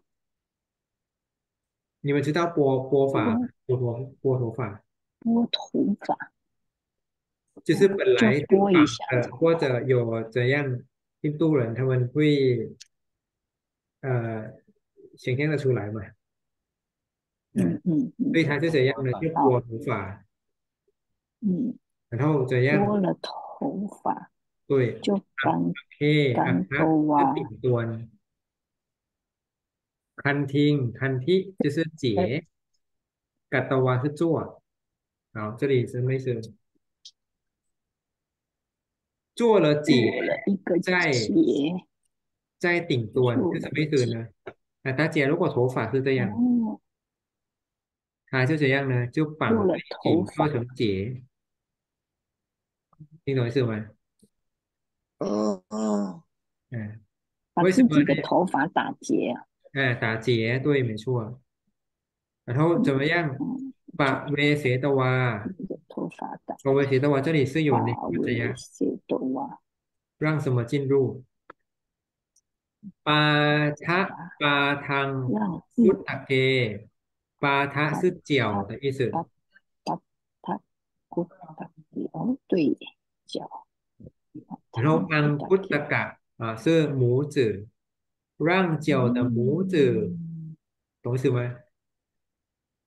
[SPEAKER 1] 你们知道拨拨发
[SPEAKER 5] 拨
[SPEAKER 1] 拨头拨头发，
[SPEAKER 5] 拨头发，
[SPEAKER 1] 就是本
[SPEAKER 5] 就
[SPEAKER 1] 来是绑
[SPEAKER 5] 拨一下这
[SPEAKER 1] 的，
[SPEAKER 5] 样。
[SPEAKER 1] 或者有怎样，印度人他们会呃想象的出来嘛，嗯，
[SPEAKER 5] 嗯嗯嗯，
[SPEAKER 1] 所以他是怎样呢？就拨
[SPEAKER 5] 好，
[SPEAKER 1] 头发。
[SPEAKER 5] 嗯，
[SPEAKER 1] 然后怎样？
[SPEAKER 5] 拨了头发
[SPEAKER 1] 对，
[SPEAKER 5] 就干
[SPEAKER 1] เท่อั
[SPEAKER 5] 干
[SPEAKER 1] ค
[SPEAKER 5] 头
[SPEAKER 1] 是顶
[SPEAKER 5] 啊，
[SPEAKER 1] 端，คันทิงคันทิ就是解，กัตตวา是做。好，这里什么意思？做了解，
[SPEAKER 5] 做了一个
[SPEAKER 1] 在
[SPEAKER 5] 结，
[SPEAKER 1] 在顶端
[SPEAKER 5] 做
[SPEAKER 1] 是什么意
[SPEAKER 5] 了个结，
[SPEAKER 1] 思呢？啊，大家如果头发是这样，
[SPEAKER 5] 哦，
[SPEAKER 1] 它就怎样呢？就绑在
[SPEAKER 5] 做了
[SPEAKER 1] 一起做
[SPEAKER 5] 头发，
[SPEAKER 1] 成结，听懂意思吗？
[SPEAKER 2] 哦哦，
[SPEAKER 1] 嗯，
[SPEAKER 5] 把
[SPEAKER 1] 为什
[SPEAKER 5] 自己的
[SPEAKER 1] 么呢？
[SPEAKER 5] 头发打结啊，
[SPEAKER 1] 哎，打结，对，没错。然后怎
[SPEAKER 5] 嗯
[SPEAKER 1] 么样？
[SPEAKER 5] 嗯，就
[SPEAKER 1] 把เวเสตวา。
[SPEAKER 5] 自己的头发打
[SPEAKER 1] 我们写的话，这里是有那
[SPEAKER 5] 发
[SPEAKER 1] 个怎样
[SPEAKER 5] 尾谁的哇，
[SPEAKER 1] 让什么进入？ปาทะ
[SPEAKER 5] 把
[SPEAKER 1] ปาทัง
[SPEAKER 5] 让
[SPEAKER 1] พุท
[SPEAKER 5] 自
[SPEAKER 1] ธเกปาทะ
[SPEAKER 5] 他
[SPEAKER 1] 是脚
[SPEAKER 5] 他
[SPEAKER 1] 的意思，
[SPEAKER 5] 他他他骨打哦，对，脚，
[SPEAKER 1] 然后
[SPEAKER 5] 他骨
[SPEAKER 1] 安พุทธ
[SPEAKER 5] 打给。
[SPEAKER 1] กะ啊是拇指，让脚的拇指，
[SPEAKER 5] 嗯，
[SPEAKER 1] 懂意思吗？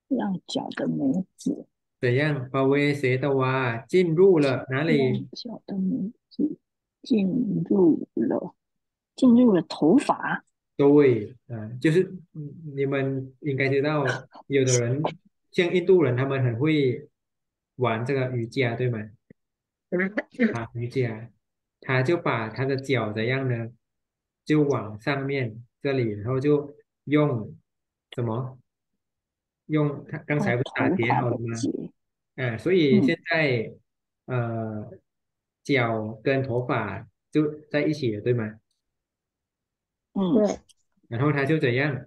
[SPEAKER 5] 让脚的拇指，
[SPEAKER 1] 怎样？巴威谁的哇进入了哪里？
[SPEAKER 5] 让脚的拇指进入了进入了头发。
[SPEAKER 1] 对，啊，就是嗯你们应该知道，有的人像印度人，他们很会玩这个瑜伽，对吗？啊，瑜伽，他就把他的脚怎样呢？就往上面这里，然后就用什么？用他刚才
[SPEAKER 5] 哦，
[SPEAKER 1] 不是打
[SPEAKER 5] 头发的
[SPEAKER 1] 结好了吗？
[SPEAKER 5] 结，
[SPEAKER 1] 啊，所以
[SPEAKER 5] 嗯
[SPEAKER 1] 现在呃，脚跟头发就在一起了，对吗？
[SPEAKER 5] 嗯，
[SPEAKER 2] 对，
[SPEAKER 1] 然后他就怎样？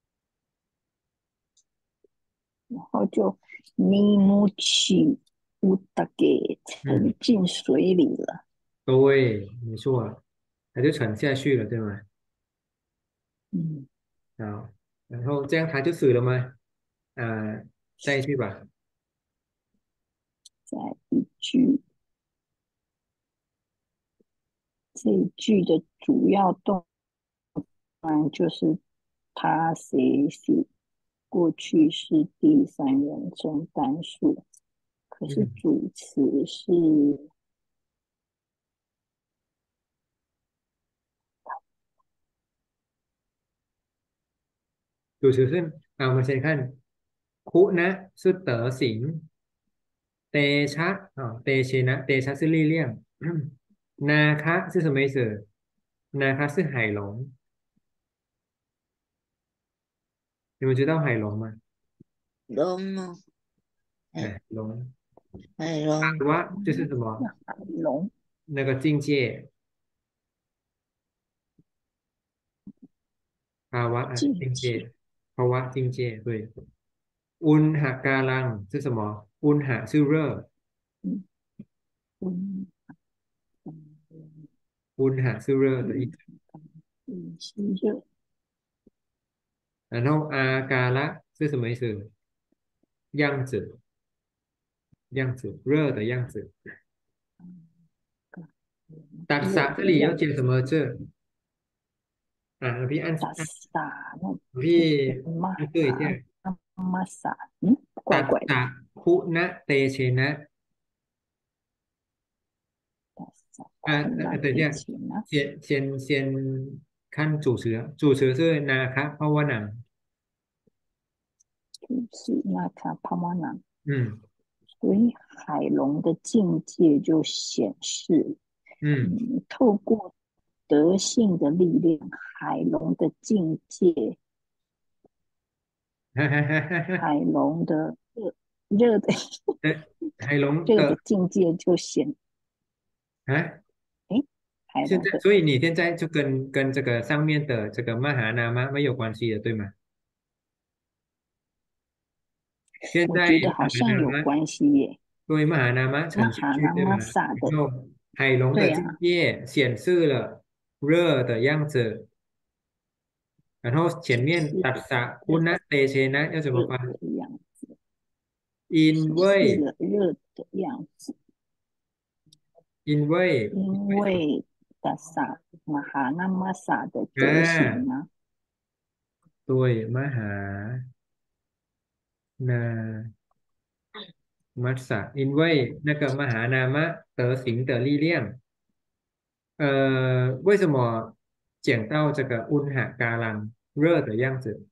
[SPEAKER 5] 然后就尼木去乌达给沉
[SPEAKER 1] 嗯，
[SPEAKER 5] 进水里了。
[SPEAKER 1] 对，没错，他就沉下去了，对吗？
[SPEAKER 5] 嗯，
[SPEAKER 1] 好，然后这样他就死了吗？啊，再一句吧。
[SPEAKER 5] 在一句这一句的主要动词就是他谁谁，过去是第三人称单数，可是
[SPEAKER 1] 嗯，
[SPEAKER 5] 主词是
[SPEAKER 1] 主持是啊，我们先看คุณ呢是德行，เตชะ啊，เตชินะเตชะ是力量，นาคะ是什么意思？นาคะ是海龙，你们知道海龙吗？
[SPEAKER 2] 龙哦，海
[SPEAKER 1] 哎，龙，
[SPEAKER 2] 海龙，
[SPEAKER 1] 阿哇就是什么？
[SPEAKER 5] 海龙
[SPEAKER 1] 那个境界，ภาวะ啊，
[SPEAKER 5] 境界。
[SPEAKER 1] 境界，ภาวะ境界，对。อุณหการัง是什么？อุณห是热，
[SPEAKER 5] 嗯嗯嗯
[SPEAKER 1] อุณห是热的意
[SPEAKER 5] 嗯
[SPEAKER 1] 思。
[SPEAKER 5] 嗯，是热
[SPEAKER 1] 然后อาการะ是什么意思？样子，样子，热的样子。ตัสสะ
[SPEAKER 5] 热
[SPEAKER 1] 这里要
[SPEAKER 5] 的样子。
[SPEAKER 1] 接什么字？啊，พี่按
[SPEAKER 5] 达
[SPEAKER 1] 按
[SPEAKER 5] 萨那
[SPEAKER 1] พี่
[SPEAKER 5] 玛
[SPEAKER 1] 按对一下。
[SPEAKER 5] 玛萨，嗯，
[SPEAKER 1] ตัส
[SPEAKER 5] 怪怪的。
[SPEAKER 1] สะคุณเตเชนะ
[SPEAKER 5] 达萨
[SPEAKER 1] 啊，
[SPEAKER 5] 库拉提
[SPEAKER 1] 呃等一下，
[SPEAKER 5] 琴呢？
[SPEAKER 1] 先先先看主持啊，主持是นาคะภาวนัง
[SPEAKER 5] 就是那卡帕玛南，
[SPEAKER 1] 嗯
[SPEAKER 5] 所以海龙的境界就显示，
[SPEAKER 1] 嗯，
[SPEAKER 5] 嗯，透过德性的力量，海龙的境界，
[SPEAKER 1] 哈哈哈哈哈，
[SPEAKER 5] 海龙的热热的
[SPEAKER 1] 呃，海龙
[SPEAKER 5] 热的
[SPEAKER 1] 的
[SPEAKER 5] 境界就显，
[SPEAKER 1] 啊，
[SPEAKER 5] 诶，海
[SPEAKER 1] 现在，
[SPEAKER 5] 龙的，
[SPEAKER 1] 所以你现在就跟跟这个上面的这个玛哈那吗没有关系的，对吗？现在
[SPEAKER 5] 我觉得
[SPEAKER 1] 玛
[SPEAKER 5] 好像有
[SPEAKER 1] 哈那吗
[SPEAKER 5] 关系耶。
[SPEAKER 1] 对玛哈那吗
[SPEAKER 5] 玛
[SPEAKER 1] 沉下去，
[SPEAKER 5] 哈那玛
[SPEAKER 1] 对吗？
[SPEAKER 5] 萨的，
[SPEAKER 1] 然后海龙的境
[SPEAKER 5] 对啊，
[SPEAKER 1] 界显示了热的样子，然后前面
[SPEAKER 5] 是
[SPEAKER 1] ตัสสะคุ
[SPEAKER 5] 热
[SPEAKER 1] ณเตเชนะ要怎么
[SPEAKER 5] 热
[SPEAKER 1] 翻？
[SPEAKER 5] 的样子，
[SPEAKER 1] 因
[SPEAKER 5] 显示
[SPEAKER 1] 为
[SPEAKER 5] 了热的样子。
[SPEAKER 1] 因为
[SPEAKER 5] 因
[SPEAKER 1] 为什么？
[SPEAKER 5] 为达萨玛哈那玛萨的德
[SPEAKER 1] 啊，
[SPEAKER 5] 行呢，
[SPEAKER 1] 对，玛哈那玛萨，因为那个玛哈那玛德行的力量，呃，为什么讲到这个温哈嘎啷热的样子？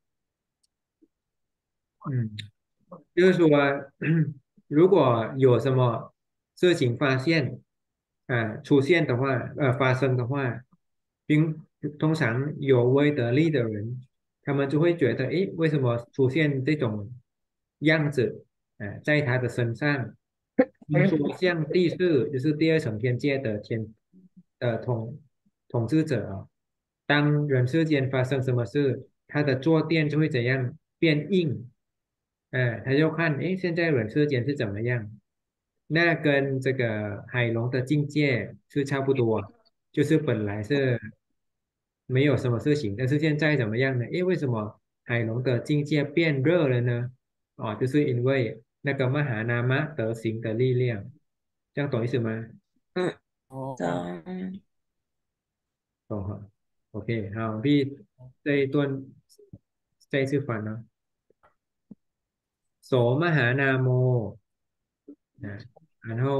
[SPEAKER 1] 嗯，就是说，如果有什么事情发现，啊、出现的话，呃，发生的话，并通常有威得力的人，他们就会觉得，诶，为什么出现这种样子，啊、在他的身上？听说像第四，就是第二层天界的天的统统治者啊，当人世间发生什么事，他的坐垫就会怎样变硬，呃，他就看，诶，现在人世间是怎么样？那跟这个海龙的境界是差不多，就是本来是没有什么事情，但是现在怎么样呢？诶，为什么海龙的境界变热了呢？哦，就是因为那个玛哈那玛德行的力量，这样懂意思吗？
[SPEAKER 2] 嗯，
[SPEAKER 4] 哦，
[SPEAKER 2] 懂，
[SPEAKER 1] 懂哈，OK，好，พี่这一段再一次反了。 โสมหานาโมนะ然后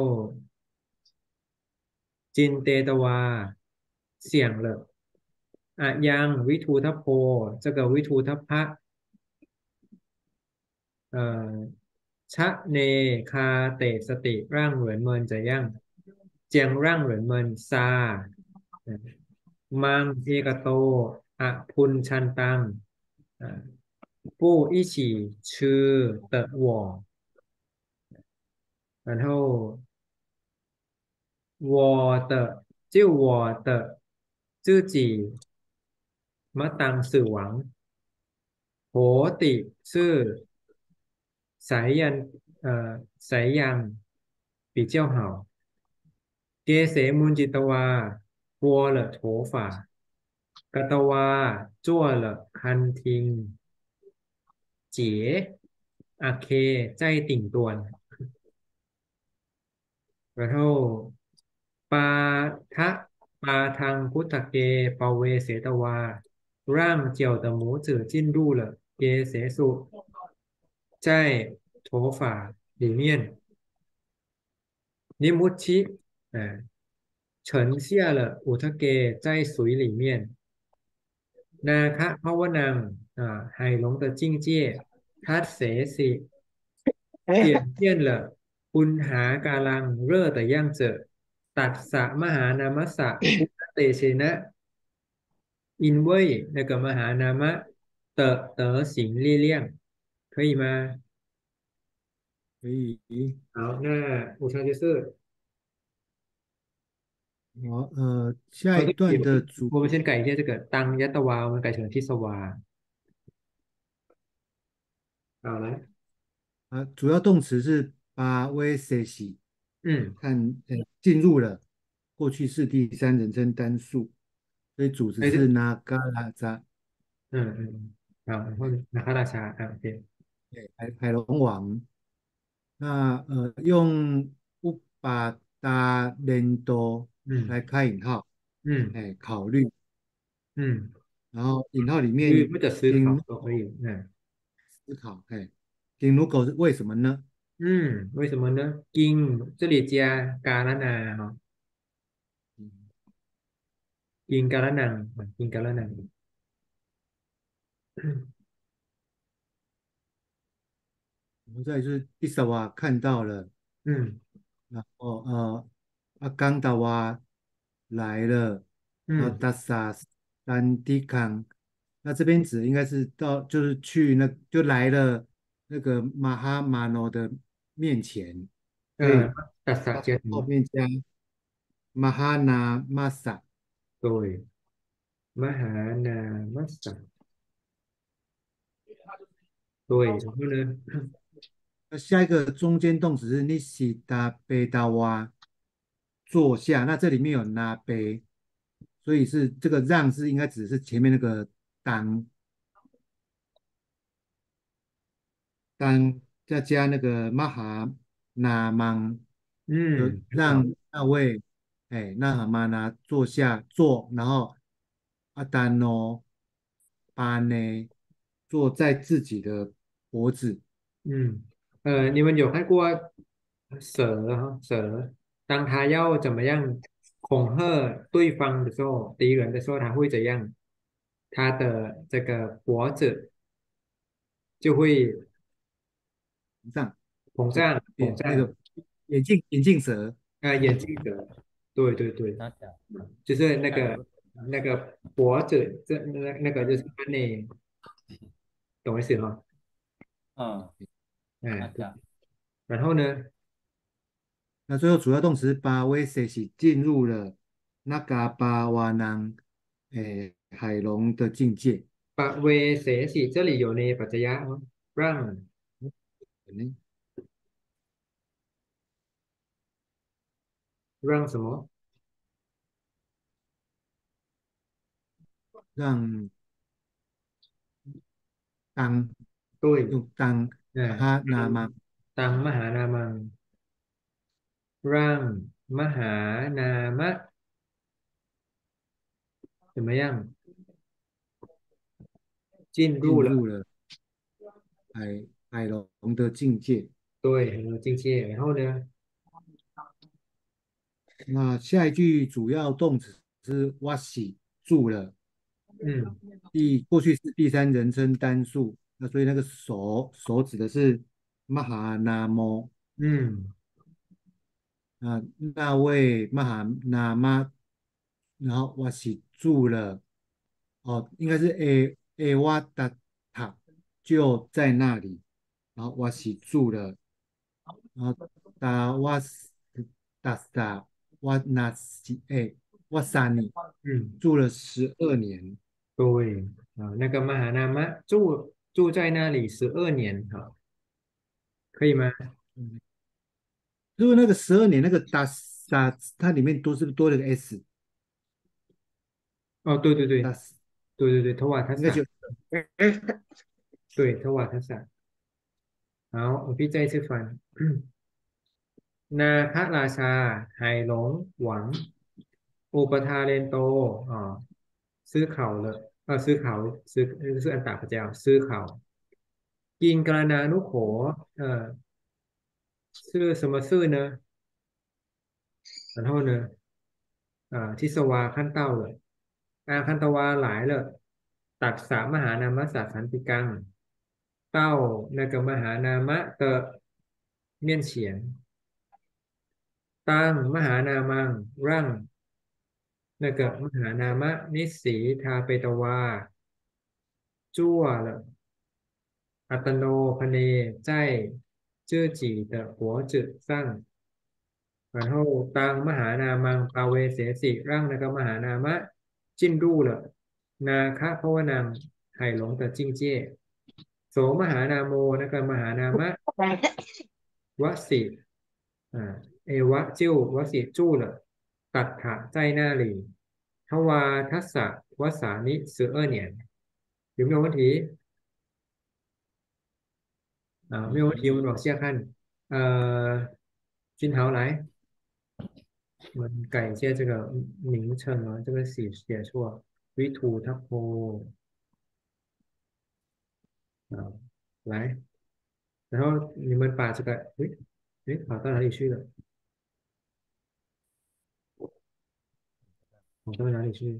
[SPEAKER 1] จินเตตวาเสี่ยงเลยอะยังวิทูทพโพ这个วิทูทพะเอ่อชะเนคาเตสติร่างเหมือนเมินจะยั่งเจียงร่างเหมือนเมินซามังเอกโตอะพุนชันตังอ่าผู้一起吃的我然后我的就我的自己มาตังสื่อหวังโหติซื่อสายยันเอ่อสายยัง比较好เกเสมุนจิตวาปัวเหลอโถฝ่ากตวาจั่วเหลอคันทิงเจี๋ยอาเคใจติ่งตวน 然后ปาทะปาทังพุทธเกปเวเสตวา让脚的拇指进入了耶结束在头发里面นิมุตชิอ่า沉下了อุทะเก在水里面นาคะภวนังอ่า海龙的境界ทัสเสสิ显现了ปุณหาการัง热的样子ตัสสะมหานามสสะพุทธเตเชนะ因为那个มหานาม的德行力量可以吗？
[SPEAKER 3] 可以。
[SPEAKER 1] 好，那我上就是
[SPEAKER 3] 好，呃，下
[SPEAKER 1] 哦，
[SPEAKER 3] 一
[SPEAKER 1] 对不起，
[SPEAKER 3] 段的主
[SPEAKER 1] 我们先改一下这个当ยัตวา我们改成ทิสวา好来
[SPEAKER 3] 啊，主要动词是把 v s 西，
[SPEAKER 1] 嗯
[SPEAKER 3] 看，呃，进入了，过去式第三人称单数，所以主词
[SPEAKER 1] 哎这
[SPEAKER 3] 是那嘎拉扎，
[SPEAKER 1] 嗯嗯好然后呢นาคาราชาอ่ะโอเค
[SPEAKER 3] 对，海海龙王。那呃，用乌巴达连多来
[SPEAKER 1] 嗯
[SPEAKER 3] 开引号，
[SPEAKER 1] 嗯
[SPEAKER 3] 哎，考虑，
[SPEAKER 1] 嗯
[SPEAKER 3] 然后引号里面
[SPEAKER 1] คือไม่จะซื้อเขา
[SPEAKER 3] 丁
[SPEAKER 1] ก็可以นะ
[SPEAKER 3] 思考，哎，丁如狗是为什么呢？
[SPEAKER 1] 嗯为什么呢กิง这里加กาลนา哈
[SPEAKER 3] 嗯，
[SPEAKER 1] กิงกาลนังกิงกาลนัง
[SPEAKER 3] 我们再来就是伊萨瓦看到了。
[SPEAKER 1] 嗯
[SPEAKER 3] 然后呃，阿刚达瓦来了，然后
[SPEAKER 1] 嗯
[SPEAKER 3] 达萨丹迪康，那这边指应该是到就是去那就来了那个马哈马诺的面前，所
[SPEAKER 1] 呃
[SPEAKER 3] 以
[SPEAKER 1] ตัสสะ
[SPEAKER 3] 它
[SPEAKER 1] เจติ
[SPEAKER 3] 后面加马哈纳马萨。
[SPEAKER 1] โดยมหานามสังโดย然后呢
[SPEAKER 3] 那下一个中间动词是你西达贝达瓦坐下，那这里面有拿贝，所以是这个让是应该指的是前面那个当。当再加那个玛哈那芒，就
[SPEAKER 1] 嗯很好
[SPEAKER 3] 让那位哎那哈玛那坐下坐，然后阿丹诺巴呢坐在自己的脖子。
[SPEAKER 1] 嗯，呃，你们有看过蛇哈蛇，当它要怎么样恐吓对方的时候，敌人的时候，它会怎样？它的这个脖子就会
[SPEAKER 3] 上
[SPEAKER 1] 膨胀，膨胀，
[SPEAKER 3] 眼那个眼镜眼镜蛇。
[SPEAKER 1] 啊、眼镜蛇，对对对，
[SPEAKER 4] 那讲
[SPEAKER 1] 就是那个
[SPEAKER 4] 那有
[SPEAKER 1] 那个脖子，这那那个就是那里，懂我意思吗？
[SPEAKER 4] 嗯，那
[SPEAKER 1] 哎，对，
[SPEAKER 4] 讲
[SPEAKER 1] 然后呢，
[SPEAKER 3] 那最后主要动词巴威塞西进入了那嘎巴瓦囊哎海龙的境界。
[SPEAKER 1] ปะเวเสสิ这里有呢ปัจจยะ哦让
[SPEAKER 3] 嗯
[SPEAKER 1] 让什么？
[SPEAKER 3] 让当
[SPEAKER 1] 对，
[SPEAKER 3] 用当马
[SPEAKER 1] 嗯，
[SPEAKER 3] 哈那吗？
[SPEAKER 1] ตังมหานามังร่างมหานามะ怎么样？进入了
[SPEAKER 3] 进入了海海龙龙的境界。
[SPEAKER 1] 对，很有境界。然后呢，
[SPEAKER 3] 那下一句主要动词是哇喜住了，
[SPEAKER 1] 嗯
[SPEAKER 3] 第过去是第三人称单数，那所以那个手手指的是玛哈那摩
[SPEAKER 1] 嗯
[SPEAKER 3] 啊，那位玛哈那妈，然后哇喜住了，哦，应该是 A A 哇达塔就在那里，然后哇喜住了，然后达哇斯达萨哇那西诶哇萨尼
[SPEAKER 1] 嗯，
[SPEAKER 3] 住了十二年。
[SPEAKER 1] 对啊，那个玛哈那妈住住在那里十二年，哈，可以吗？
[SPEAKER 3] 嗯如果那个十二年那个达萨，它里面多是不是多了个 s？
[SPEAKER 1] 哦，对对对
[SPEAKER 3] 达斯
[SPEAKER 1] 对对对，托瓦塔萨，
[SPEAKER 3] 应该就
[SPEAKER 1] 对，托瓦塔萨。好，我可以再一次翻。นาคราชาไหหลงหวังอุปทาเรนโตอ่าซื้อเขาเลยเออซื้อเขาซื้อซื้ออันตาพระเจ้าซื้อเขากินกรณานุโขเออซื้อสมซื่อเนอะ然后呢อ่าทิสวาขั้นเต้าเลยอาคันตวาหลายเลยตักสามหานามสสสันติกังเต้า那个มหานามะ的面前ตั้งมหานามังร่าง 那个มหานามะนิสีทาเปตวาจั่ว了อัตโนพเนใจจื้อจี的国子上然后当มหานามังปาเวเสสิร่าง那个มหานามะ进入了นาคภวนัง海龙的境界โสมหานาโม那个มหานามะวสิอ่าเอวะจิ้ววสิจู้了ตัฏฐะ在那里ทวาทัสสะวสานิ十二年有没有问题啊没有问题我们往下看呃君豪来我们改一下这个名称啊这个写写错วิทูทัพโพ啊来然后你们把这个诶诶跑到哪里去了跑到哪里去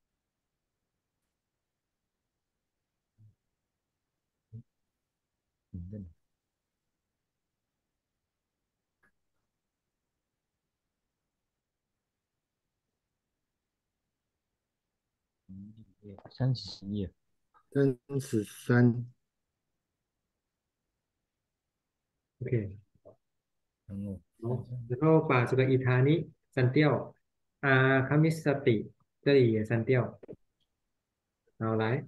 [SPEAKER 4] 嗯三十页，
[SPEAKER 3] 真十三，
[SPEAKER 1] ？OK，
[SPEAKER 4] 然后
[SPEAKER 1] 好，然后把这个伊塔尼删掉，啊，卡米斯蒂这里也删掉。好，来，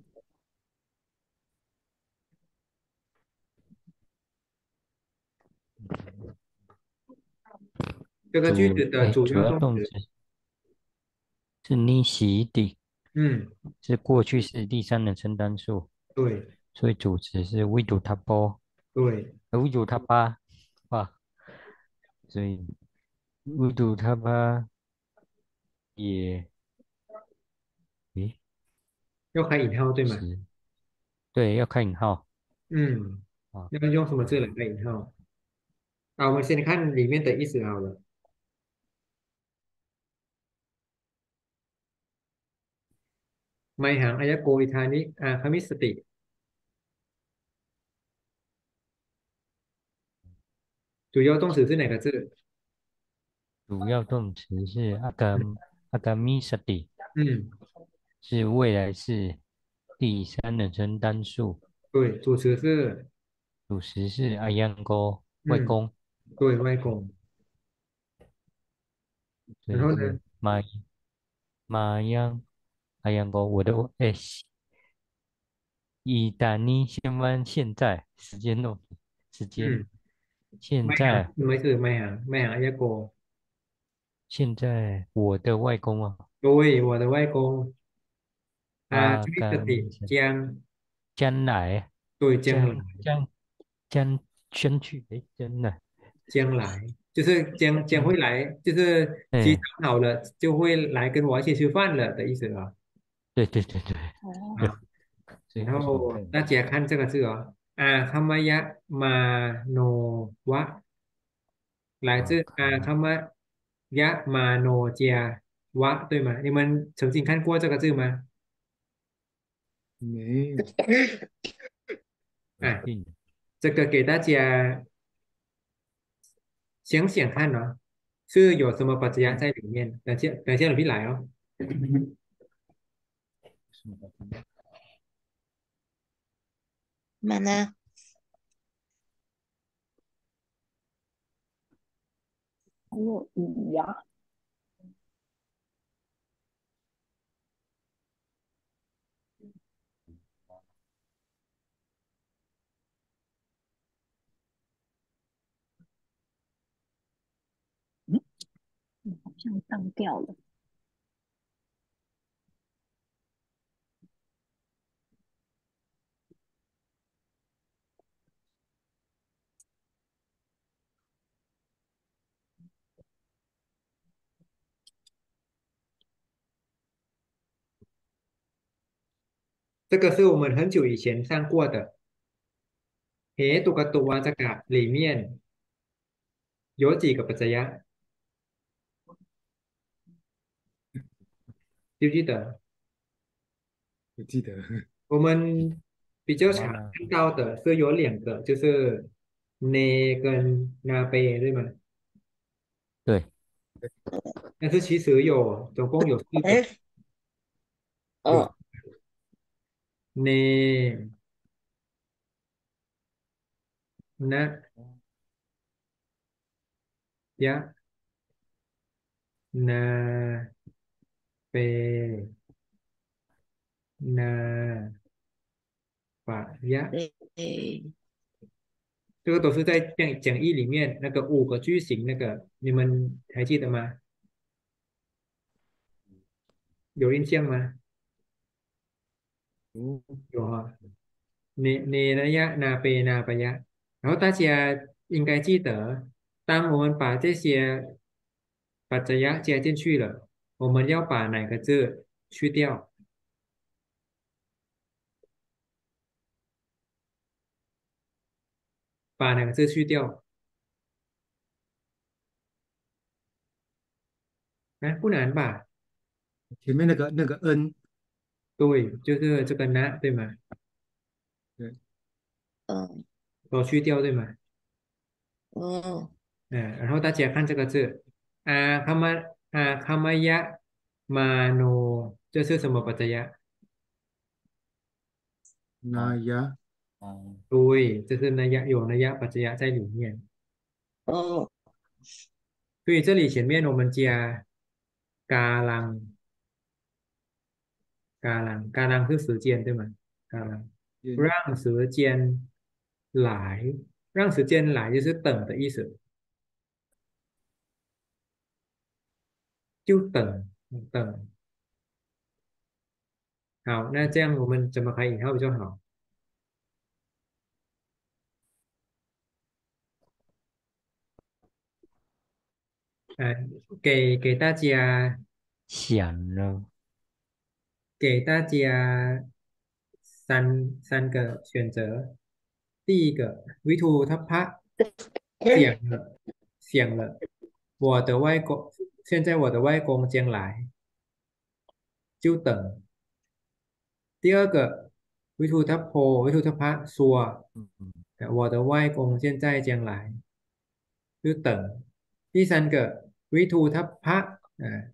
[SPEAKER 1] 这个句子
[SPEAKER 4] 主
[SPEAKER 1] 的主
[SPEAKER 4] 哎主要
[SPEAKER 1] 要动词，
[SPEAKER 4] 动词是你洗底，
[SPEAKER 1] 嗯，
[SPEAKER 4] 是过去式第三人称单数，
[SPEAKER 1] 对
[SPEAKER 4] 所以主词是 we do 他波，
[SPEAKER 1] 对，
[SPEAKER 4] 呃 we do 他八，哇，所以 we do 他八也诶
[SPEAKER 1] 要开引号对吗？
[SPEAKER 4] 是，对，要开引号
[SPEAKER 1] 嗯，
[SPEAKER 4] 啊，
[SPEAKER 1] 要用什么字来开引号？啊，我们先看里面的意思好了。ไมหังอายโกอิธานิอาคามิสติ主要动词是哪个字？
[SPEAKER 4] 主要动词是阿甘阿甘米萨蒂，
[SPEAKER 1] 嗯，
[SPEAKER 4] 是未来式第三人称单数，
[SPEAKER 1] 对，主词是
[SPEAKER 4] 主词是阿央哥外
[SPEAKER 1] 嗯，
[SPEAKER 4] 公，
[SPEAKER 1] 对外公。然后呢？
[SPEAKER 4] 所以是马马央阿央哥，我的哎，以达尼先翻现在时间哦，时间
[SPEAKER 1] 嗯，ไมหัง
[SPEAKER 4] 现在
[SPEAKER 1] ไม่คือไมหังไมหังอายโก
[SPEAKER 4] 现在我的外公啊，
[SPEAKER 1] 对我的外公อาคามิส
[SPEAKER 4] 阿甘
[SPEAKER 1] ติ将
[SPEAKER 4] 将来
[SPEAKER 1] 对将来。
[SPEAKER 4] 将将将先去诶，将来
[SPEAKER 1] 将来就是将将会
[SPEAKER 4] 将
[SPEAKER 1] 来，就是机
[SPEAKER 4] 哎，
[SPEAKER 1] 场好了就会来跟我一起吃饭了的意思啊。
[SPEAKER 4] 对对对对，
[SPEAKER 5] 哦，
[SPEAKER 4] 对，
[SPEAKER 1] 啊，
[SPEAKER 4] 所以
[SPEAKER 1] 然
[SPEAKER 4] 为什么看
[SPEAKER 1] 后大家看这个字哦， อาคัมมยะมาโนวะ来自阿卡玛呀马诺加哇，对吗？你们曾经看过这个字吗？
[SPEAKER 3] 没有，
[SPEAKER 1] 啊，
[SPEAKER 4] 定
[SPEAKER 1] 这个给大家想想看哦，是有什么ปัจจัย在里面？等下，等下，你พี่来哦。
[SPEAKER 4] 什么东西
[SPEAKER 2] mana
[SPEAKER 5] 还有雨呀、嗯，嗯好像当掉了。
[SPEAKER 1] 这个是我们很久以前上过的。เหตุกับตัวจักระ里面有几个ปัจจัย？记不记得？
[SPEAKER 3] 我记得。
[SPEAKER 1] 我们比较常
[SPEAKER 4] 妈妈
[SPEAKER 1] 看到的是有两个，就是เน跟นาเป，对吗？
[SPEAKER 4] 对
[SPEAKER 1] 但是其实有总共有四个，
[SPEAKER 2] 哎
[SPEAKER 1] 有
[SPEAKER 2] 哦
[SPEAKER 1] เนนะยะนาเปนาปะยะ，
[SPEAKER 2] 对对
[SPEAKER 1] 这个都是在讲讲义里面那个五个句型那个，你们还记得吗？有印象吗？
[SPEAKER 3] 哦，
[SPEAKER 1] 有哈。নে नेนะยะนาเปนาปะยะ，然后大家应该记得，当我们把这些ปัจจัย加进去了，我们要把哪个字去掉？把哪个字去掉？哎，不难吧？
[SPEAKER 3] 前面那个那个 n，
[SPEAKER 1] 对，就是这个นะ对吗？
[SPEAKER 3] 对，
[SPEAKER 2] 哦
[SPEAKER 1] 都去掉对吗？
[SPEAKER 2] 哦
[SPEAKER 1] 嗯，然后大家看这个字，อาคามะอาคามยะมาโน，这是什么ปัจจัย？
[SPEAKER 3] 那呀，
[SPEAKER 4] 嗯
[SPEAKER 1] 对，这是那呀有那呀ปัจจัย在里面。
[SPEAKER 2] 哦
[SPEAKER 1] 所以这里前面我们加กาลังกาลังกาลัง是时间对吗？กาลัง
[SPEAKER 3] 边
[SPEAKER 1] 让时间来，让时间来就是等的意思，就等等。好，那这样我们怎么排引号比较好？呃，给给大家
[SPEAKER 4] 想了
[SPEAKER 1] 给大家三三个选择。第一个，วิทูทัพพะ想了想了，我的外公，现在我的外公将来，就等。第二个，วิทูทัพโพวิทูทัพพะ说，
[SPEAKER 4] 嗯嗯
[SPEAKER 1] 我的外公现在将来，就等。第三个，วิทูทัพพะ啊，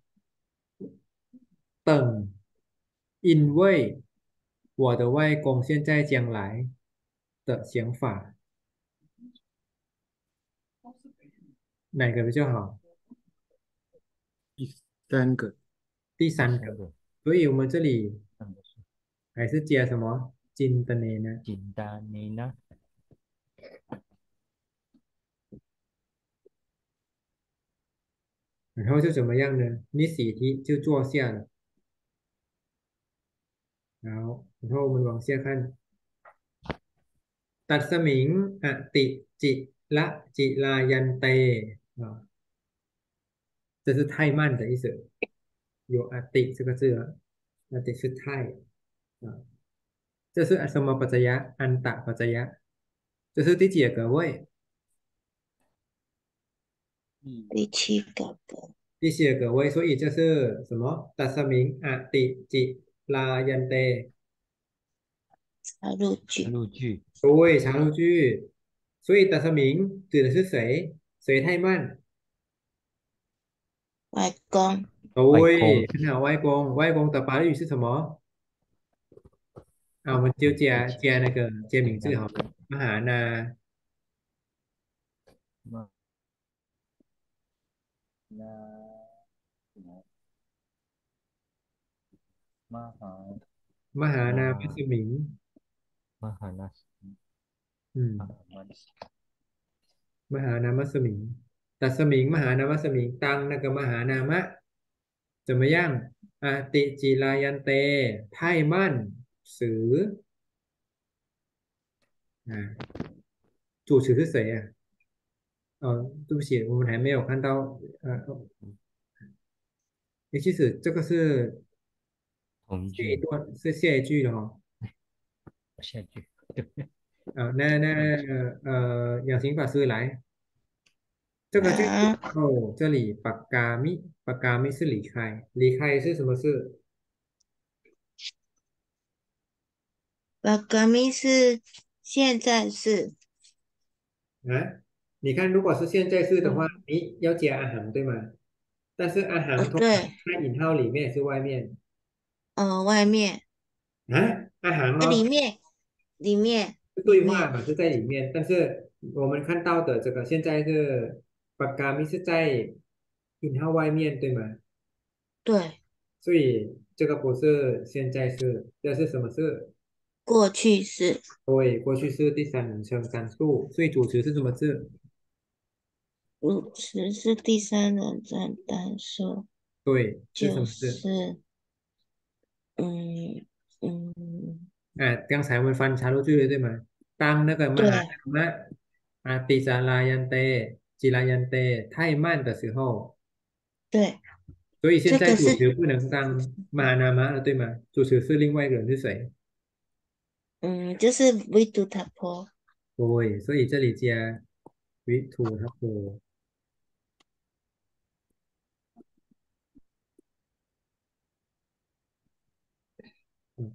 [SPEAKER 1] 等，因为我的外公现在将来的想法，哪个比较好？
[SPEAKER 3] 第三个，
[SPEAKER 1] 第
[SPEAKER 4] 第
[SPEAKER 1] 三个，
[SPEAKER 4] 三个
[SPEAKER 1] 所以我们这里
[SPEAKER 4] 嗯
[SPEAKER 1] 还是加什么金的呢？
[SPEAKER 4] 简单你呢
[SPEAKER 1] 然后就怎么样呢？你喜题就坐下了，然后然后我们往下看，ตัดสมิงอติจิละจิลายันเต啊，这是太慢的意思，有อติ这个字啊，อติ是太啊，这是什么ปัจจยะอันตะปัจจยะ这是第几个位？
[SPEAKER 2] 第七个格，
[SPEAKER 1] 第七个位，所以这是什么？ตัสมิงอติจิลายันเต。
[SPEAKER 2] 插入句，
[SPEAKER 4] 录句，
[SPEAKER 1] 对，常用句。所以ตัสมิง指的是谁？谁太慢？
[SPEAKER 2] 外公，
[SPEAKER 4] 外
[SPEAKER 1] 对，
[SPEAKER 4] 公，
[SPEAKER 1] 很好，外公。外公的法语是什么？啊，我们就加加那个加名字好了。มหานา
[SPEAKER 4] 那那มหา
[SPEAKER 1] มหานามสมิง
[SPEAKER 4] มหานา
[SPEAKER 1] อืม
[SPEAKER 4] มหานา
[SPEAKER 1] มหานามสมิงตัสมิงมหานามสมิงตัง那个มหานามะ怎么样อติจิรายันเต太慢时啊，主持是谁呀、哦，对不起，我们还没有看到。呃，诶，其实这个是下一
[SPEAKER 4] 同句，
[SPEAKER 1] 段，是下一句的哦。
[SPEAKER 4] 下句，
[SPEAKER 1] 啊，那那呃，养行法师来，这个句子
[SPEAKER 2] 啊，
[SPEAKER 1] 哦，这里ปากกามิปากกามิ是离开，离开是什么事？
[SPEAKER 2] 把革命是现在是，
[SPEAKER 1] 啊，你看，如果是现在式的话，
[SPEAKER 2] 嗯，
[SPEAKER 1] 你要加阿行对吗？但是阿
[SPEAKER 2] 哦，
[SPEAKER 1] 行通常
[SPEAKER 2] 对，
[SPEAKER 1] 在引号里面还是外面
[SPEAKER 2] 呃，外面，
[SPEAKER 1] 啊？阿行
[SPEAKER 2] 呃，里
[SPEAKER 1] 哦，
[SPEAKER 2] 面，里面，
[SPEAKER 1] 是
[SPEAKER 2] 里面，
[SPEAKER 1] 对话嘛，是在里面，但是我们看到的这个现在是ปากกามิ是在引号外面对吗？
[SPEAKER 2] 对，
[SPEAKER 1] 所以这个不是现在式，这是什么式？
[SPEAKER 2] 过去式，
[SPEAKER 1] 对，过去式第三人称单数，所以主词是什么字？
[SPEAKER 2] 主词是第三人称单数，
[SPEAKER 1] 对，是什
[SPEAKER 2] 就
[SPEAKER 1] 么字？
[SPEAKER 2] 是，嗯嗯，
[SPEAKER 1] 啊，刚才我们翻查录句了对吗？当那个มหา
[SPEAKER 2] 对
[SPEAKER 1] นามะอาติจารายันเตจิรายันเต太慢的时候，
[SPEAKER 2] 对，
[SPEAKER 1] 所以现在
[SPEAKER 2] 这个是，
[SPEAKER 1] 主词不能当มหานามะ了，对吗？主词是另外一个人是谁？
[SPEAKER 2] 嗯，就是 we do t a p o
[SPEAKER 1] 对，所以这里加 วิทูทัพโพ。嗯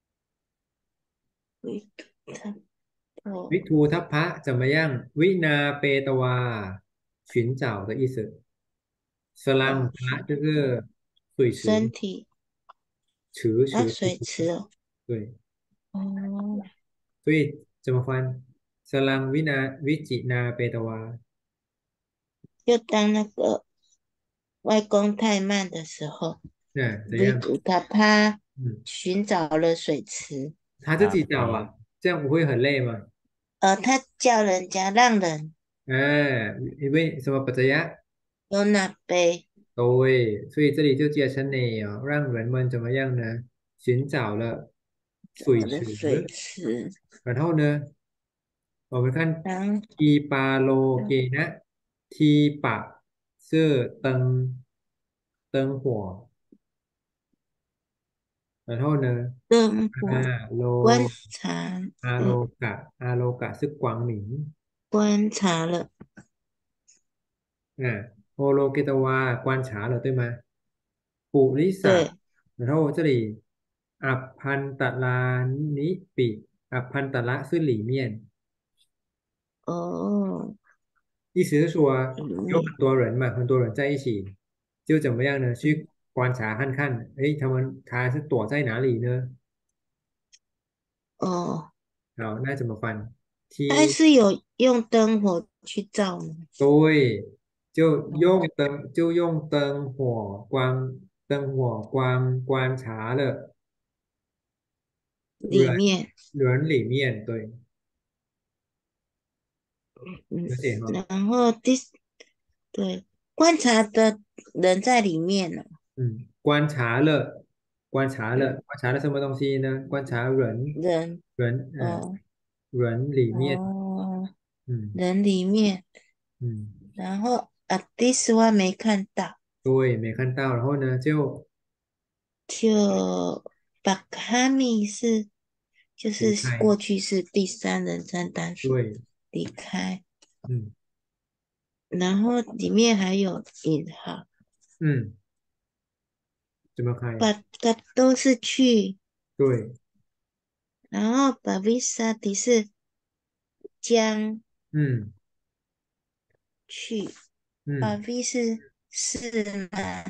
[SPEAKER 2] we do t a p o
[SPEAKER 1] วิทูทัพพะ怎么样？วินาเปตวา寻找的意思。สลัง
[SPEAKER 2] 哦，
[SPEAKER 1] พระ就
[SPEAKER 2] 嗯，
[SPEAKER 1] 是水池，
[SPEAKER 2] 身体，啊，
[SPEAKER 1] 池池，
[SPEAKER 2] 水池哦，
[SPEAKER 1] 对，
[SPEAKER 2] 哦，
[SPEAKER 1] 所以怎么翻？สลังวินาวิจินาเปตวา，
[SPEAKER 2] 就当那个外公太慢的时候
[SPEAKER 1] 那怎
[SPEAKER 2] ，we
[SPEAKER 1] 样？
[SPEAKER 2] do t a p a
[SPEAKER 1] 嗯，
[SPEAKER 2] 寻找了水池，
[SPEAKER 1] 他自
[SPEAKER 4] 大
[SPEAKER 1] 己找啊，这样不会很累吗？
[SPEAKER 2] 呃，他叫人家让人
[SPEAKER 1] 哎，因为什么ปัจจัย？
[SPEAKER 2] 有那杯
[SPEAKER 1] 对，所以这里就接成了哦，让人们怎么样呢？寻找了水池，
[SPEAKER 2] 的水池，
[SPEAKER 1] 然后呢，我们看
[SPEAKER 2] 然后
[SPEAKER 1] ทีปาโลเกนะทีปะ是灯灯火，然后呢，
[SPEAKER 2] 灯火
[SPEAKER 1] อาโ
[SPEAKER 2] 观
[SPEAKER 1] ล
[SPEAKER 2] 察，
[SPEAKER 1] อาโล
[SPEAKER 2] 呃，
[SPEAKER 1] กะอาโลกะ是光明
[SPEAKER 2] 观察了，
[SPEAKER 1] 啊，โอโลเกตวา观察了，对吗？ปุริสะ
[SPEAKER 2] 对，
[SPEAKER 1] 然后这里อัพพันตลานิปิอัพพันตละ是里面，
[SPEAKER 2] 哦，
[SPEAKER 1] 意思是说
[SPEAKER 2] 里面，
[SPEAKER 1] 有很多人嘛，很多人在一起，就怎么样呢？去观察看看，诶，他们他是躲在哪里呢？
[SPEAKER 2] 哦，
[SPEAKER 1] 好，那怎么翻？
[SPEAKER 2] 还
[SPEAKER 1] ที่
[SPEAKER 2] 是有用灯火去照呢，
[SPEAKER 1] 对，就用
[SPEAKER 2] 哦，
[SPEAKER 1] 灯就用灯火光灯火光观察了人
[SPEAKER 2] 里面。
[SPEAKER 1] 人里面，对，
[SPEAKER 2] 嗯，
[SPEAKER 1] 而且哈。
[SPEAKER 2] 然后第对观察的人在里面呢，
[SPEAKER 1] 嗯，观察了，观察了，
[SPEAKER 2] 嗯，
[SPEAKER 1] 观察了什么东西呢？观察人，
[SPEAKER 2] 人
[SPEAKER 1] 人，呃，
[SPEAKER 2] 哦
[SPEAKER 1] 人里面，
[SPEAKER 2] 哦
[SPEAKER 1] 嗯
[SPEAKER 2] 人里面，
[SPEAKER 1] 嗯，
[SPEAKER 2] 然后啊，第四话没看到，
[SPEAKER 1] 对，没看到，然后呢，就
[SPEAKER 2] 就把卡米是就是
[SPEAKER 1] 离开，
[SPEAKER 2] 过去是第三人称单数，
[SPEAKER 1] 对，
[SPEAKER 2] 离开，
[SPEAKER 1] 嗯
[SPEAKER 2] 然后里面还有引号，
[SPEAKER 1] 嗯，怎么开？
[SPEAKER 2] 把它都是去，
[SPEAKER 1] 对，
[SPEAKER 2] 然后把 visa 的是将
[SPEAKER 1] 嗯
[SPEAKER 2] 去，把
[SPEAKER 1] 嗯，
[SPEAKER 2] v 是是吗？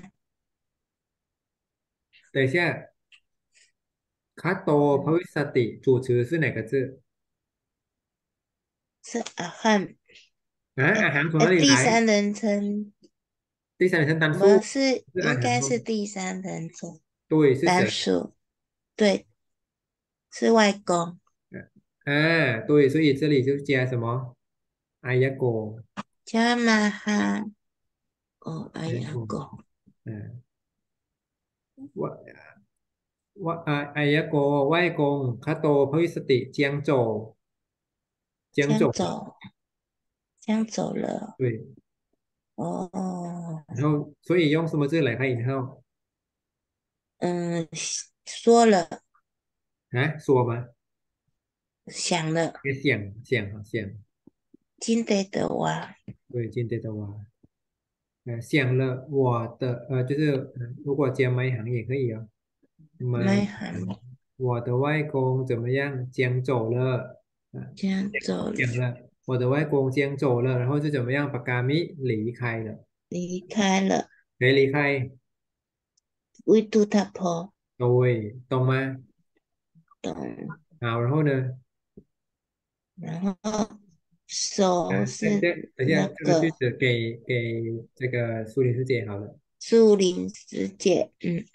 [SPEAKER 1] 等一下，卡多พวิสติ主词是哪个字？
[SPEAKER 2] 是阿汉，
[SPEAKER 1] 啊，
[SPEAKER 2] 呃
[SPEAKER 1] 阿涵从
[SPEAKER 2] 呃，
[SPEAKER 1] 哪里来？
[SPEAKER 2] 第三人称，
[SPEAKER 1] 第三人称单数
[SPEAKER 2] 不是，
[SPEAKER 1] 是阿
[SPEAKER 2] 应该
[SPEAKER 1] 涵吗？
[SPEAKER 2] 是第三人称
[SPEAKER 1] 对，是谁？
[SPEAKER 2] 单数，对，是外公，
[SPEAKER 1] 啊，对，所以这里就加什么？阿呀果，
[SPEAKER 2] 加玛哈，哦，哎呀，
[SPEAKER 1] 阿呀果，
[SPEAKER 2] 公，
[SPEAKER 1] 嗯，ว่าว่าอาอายะโกไหว้กงคาโตพระวิสติเจียงโจเจียงโจ
[SPEAKER 2] 这样走，这样走了，
[SPEAKER 1] 对，
[SPEAKER 2] 哦，
[SPEAKER 1] 然后所以用什么字来看引号
[SPEAKER 2] 嗯，说了，
[SPEAKER 1] 啊？说吗？
[SPEAKER 2] 想了，
[SPEAKER 1] 也想想啊想，
[SPEAKER 2] 金得的哇，
[SPEAKER 1] 对，今天的话，呃，想了我的呃，就是呃如果加埋行也可以哦。
[SPEAKER 2] 没
[SPEAKER 1] 埋
[SPEAKER 2] 喊，
[SPEAKER 1] 我的外公怎么样？将走了啊，
[SPEAKER 2] 这样走了，
[SPEAKER 1] 讲了我的外公将走了，然后就怎么样？把嘎米离开了，
[SPEAKER 2] 离开了，
[SPEAKER 1] 谁离开？
[SPEAKER 2] 维度塔婆，
[SPEAKER 1] 对，懂吗？
[SPEAKER 2] 懂，
[SPEAKER 1] 好，然后呢？
[SPEAKER 2] 然后手
[SPEAKER 1] 这
[SPEAKER 2] 是
[SPEAKER 1] 这等一下，这个句
[SPEAKER 2] 那个
[SPEAKER 1] 子给给这个苏林师姐好了。
[SPEAKER 2] 树林世界，嗯，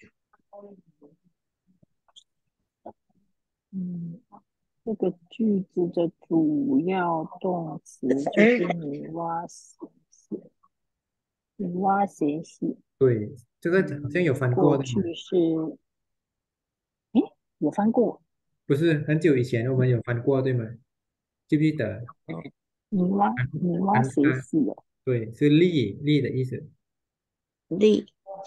[SPEAKER 5] 嗯，这个句子的主要动词就是你挖死你挖谁洗，
[SPEAKER 1] 对，这个好像有翻过的嘛，
[SPEAKER 5] 过去是，诶，有翻过，
[SPEAKER 1] 不是很久以前我们有翻过对吗？记不记得？
[SPEAKER 5] 你挖
[SPEAKER 1] 翻
[SPEAKER 5] 你挖
[SPEAKER 1] 翻它，
[SPEAKER 5] 谁洗哦？
[SPEAKER 1] 对，是立立的意思，
[SPEAKER 2] 力，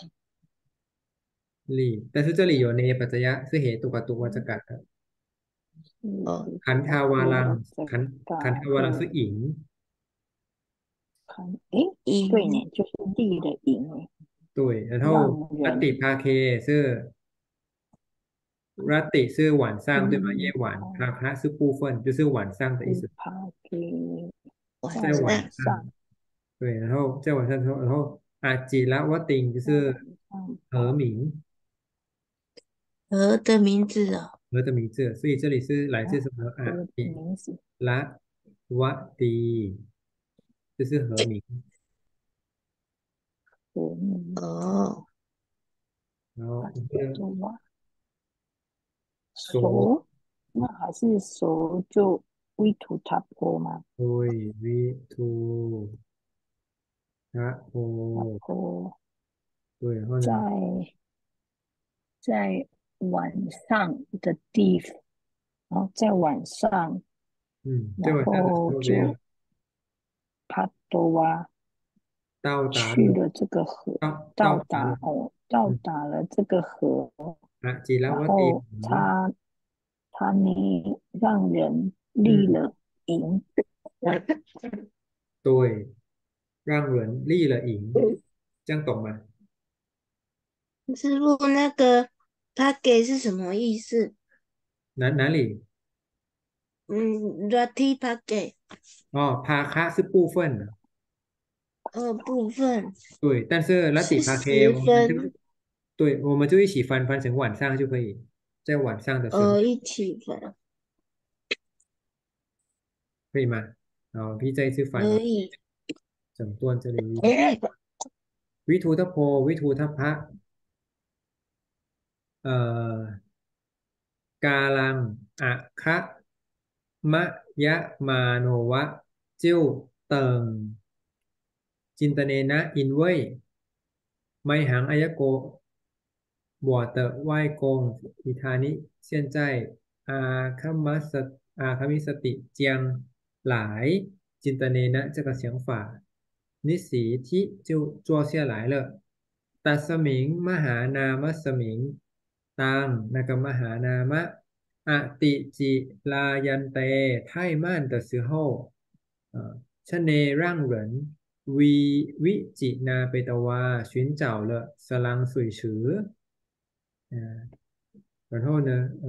[SPEAKER 1] 立。但是这里有呢，ปัจจยะ是เหตุกับตัวจักร
[SPEAKER 2] 哦，
[SPEAKER 1] ขันธาวารัง
[SPEAKER 5] 这
[SPEAKER 1] ขันขันธาวารัง是
[SPEAKER 5] 个
[SPEAKER 1] 引，
[SPEAKER 5] 看，诶，对
[SPEAKER 2] 因
[SPEAKER 5] 呢，就是立的赢呢，
[SPEAKER 1] 对，然
[SPEAKER 5] 让
[SPEAKER 1] 后รัตติ
[SPEAKER 5] 人
[SPEAKER 1] ภาเค是รัตติ是晚上对吗？夜
[SPEAKER 5] 嗯，
[SPEAKER 1] 晚，ภาคะ是部分，就是晚上的意思，
[SPEAKER 5] 是他给
[SPEAKER 2] 晚
[SPEAKER 5] 在
[SPEAKER 1] 在晚
[SPEAKER 2] 上
[SPEAKER 5] 上，
[SPEAKER 1] 上。对，然后在晚上之后，然后啊，吉拉瓦丁就
[SPEAKER 5] 在晚
[SPEAKER 1] 是
[SPEAKER 5] 上
[SPEAKER 1] 和名
[SPEAKER 2] 河的名字哦，
[SPEAKER 1] 和的名字，所以这里是来自
[SPEAKER 5] 啊，
[SPEAKER 1] 什么啊？
[SPEAKER 5] 和
[SPEAKER 1] 吉
[SPEAKER 5] 名字
[SPEAKER 1] 拉瓦蒂，就是和名。
[SPEAKER 5] 和名
[SPEAKER 2] 哦，
[SPEAKER 1] 然后
[SPEAKER 5] 啊，
[SPEAKER 1] 这个
[SPEAKER 5] 都挖
[SPEAKER 1] 所
[SPEAKER 5] 熟，那还是熟就微土塔坡吗？
[SPEAKER 1] 对维图然
[SPEAKER 5] 然
[SPEAKER 1] 后
[SPEAKER 5] 后
[SPEAKER 1] 对，然后
[SPEAKER 5] 在
[SPEAKER 1] 呢，
[SPEAKER 5] 在晚上的地方，然后在晚上，
[SPEAKER 1] 嗯，在
[SPEAKER 5] 然
[SPEAKER 1] 晚上的时
[SPEAKER 5] 后
[SPEAKER 1] 候怎样
[SPEAKER 5] 就帕多瓦
[SPEAKER 1] 到达了
[SPEAKER 5] 去了这个河，
[SPEAKER 1] 到到
[SPEAKER 5] 到
[SPEAKER 1] 达了，
[SPEAKER 5] 达哦，到
[SPEAKER 1] 嗯
[SPEAKER 5] 达了这个河，
[SPEAKER 1] 啊，吉拉瓦蒂，
[SPEAKER 5] 然后他他呢让人立
[SPEAKER 1] 嗯，
[SPEAKER 5] 了营，
[SPEAKER 1] 对，让人立了营，这样懂吗？
[SPEAKER 2] 师傅那个他给是什么意思？
[SPEAKER 1] 哪哪里？
[SPEAKER 2] 嗯 r a t i p a g
[SPEAKER 1] 哦，帕卡是部分。
[SPEAKER 2] 呃部分
[SPEAKER 1] 对，但是拉底
[SPEAKER 2] 是
[SPEAKER 1] 帕 K
[SPEAKER 2] 十
[SPEAKER 1] 我们就
[SPEAKER 2] 分，
[SPEAKER 1] 对，我们就一起翻翻成晚上就可以，在晚上的时候
[SPEAKER 2] 呃一起分，
[SPEAKER 1] 可以吗？然后พี่再一次翻哦，
[SPEAKER 2] 可以，
[SPEAKER 1] 整段这里วิทูทโพวิทูทพะเอ่อกาลังอะคะมะยะมาโนวะจิ้วเติงจินตเนนะอินเว่ยไมหังอายะโก 我的外公伊塔尼现在阿卡马斯阿卡米สติ将来จินตเนนะ这个想法นิสีทิ就坐下来了ตัสมิงมหานามสมิงตัง那个มหานามะอติจิลายันเต太慢的时候呃，ชเนร่างเหรินวีวิจินาเปตวา寻找了สลังสุยฉืออ่า然后呢呃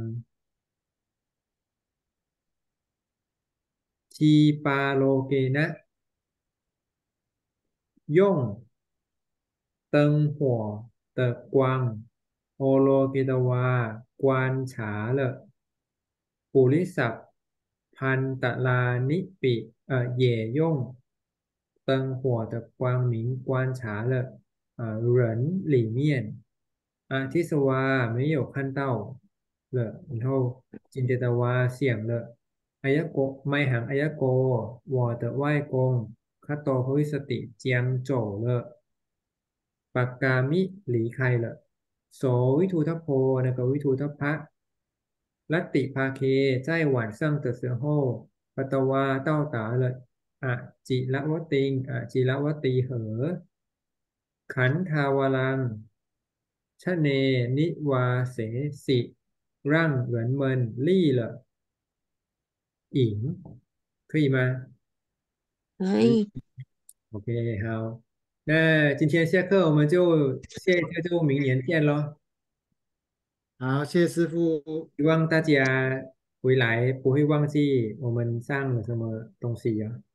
[SPEAKER 1] ทีปาโลเกนะย่งเติงหัวเตะกวางโอโลเกตวากวานฉาเลอะปุริสัพพันตลานิปิเอ่อเหย่ย่ง灯火的光明观察了呃人里面啊ที่สวา没有看到了然后จินเจตวาเสี่ยง了อายะโกไม่หังอายะโกวอ的外公คาโตภวิสติเจียงโจ了ปากกามิหลีใคร了โสวิทูทพโพนะกวิทูทพะลัตติภาเค在晚上的时候ปัตตวาเต้าตาเลยอะจิระวติงอะจิระวตีเหอขันธาวรังชะเนนิวาเสสิร่างเหมือนเมินลี่เหรออิง可以吗？
[SPEAKER 2] 可
[SPEAKER 3] 可以。
[SPEAKER 2] 以，
[SPEAKER 1] OK，好，那今天下课我们就下一课就明年见咯。
[SPEAKER 3] 好，谢谢师傅。
[SPEAKER 1] 希望大家回来不会忘记我们上了什么东西呀、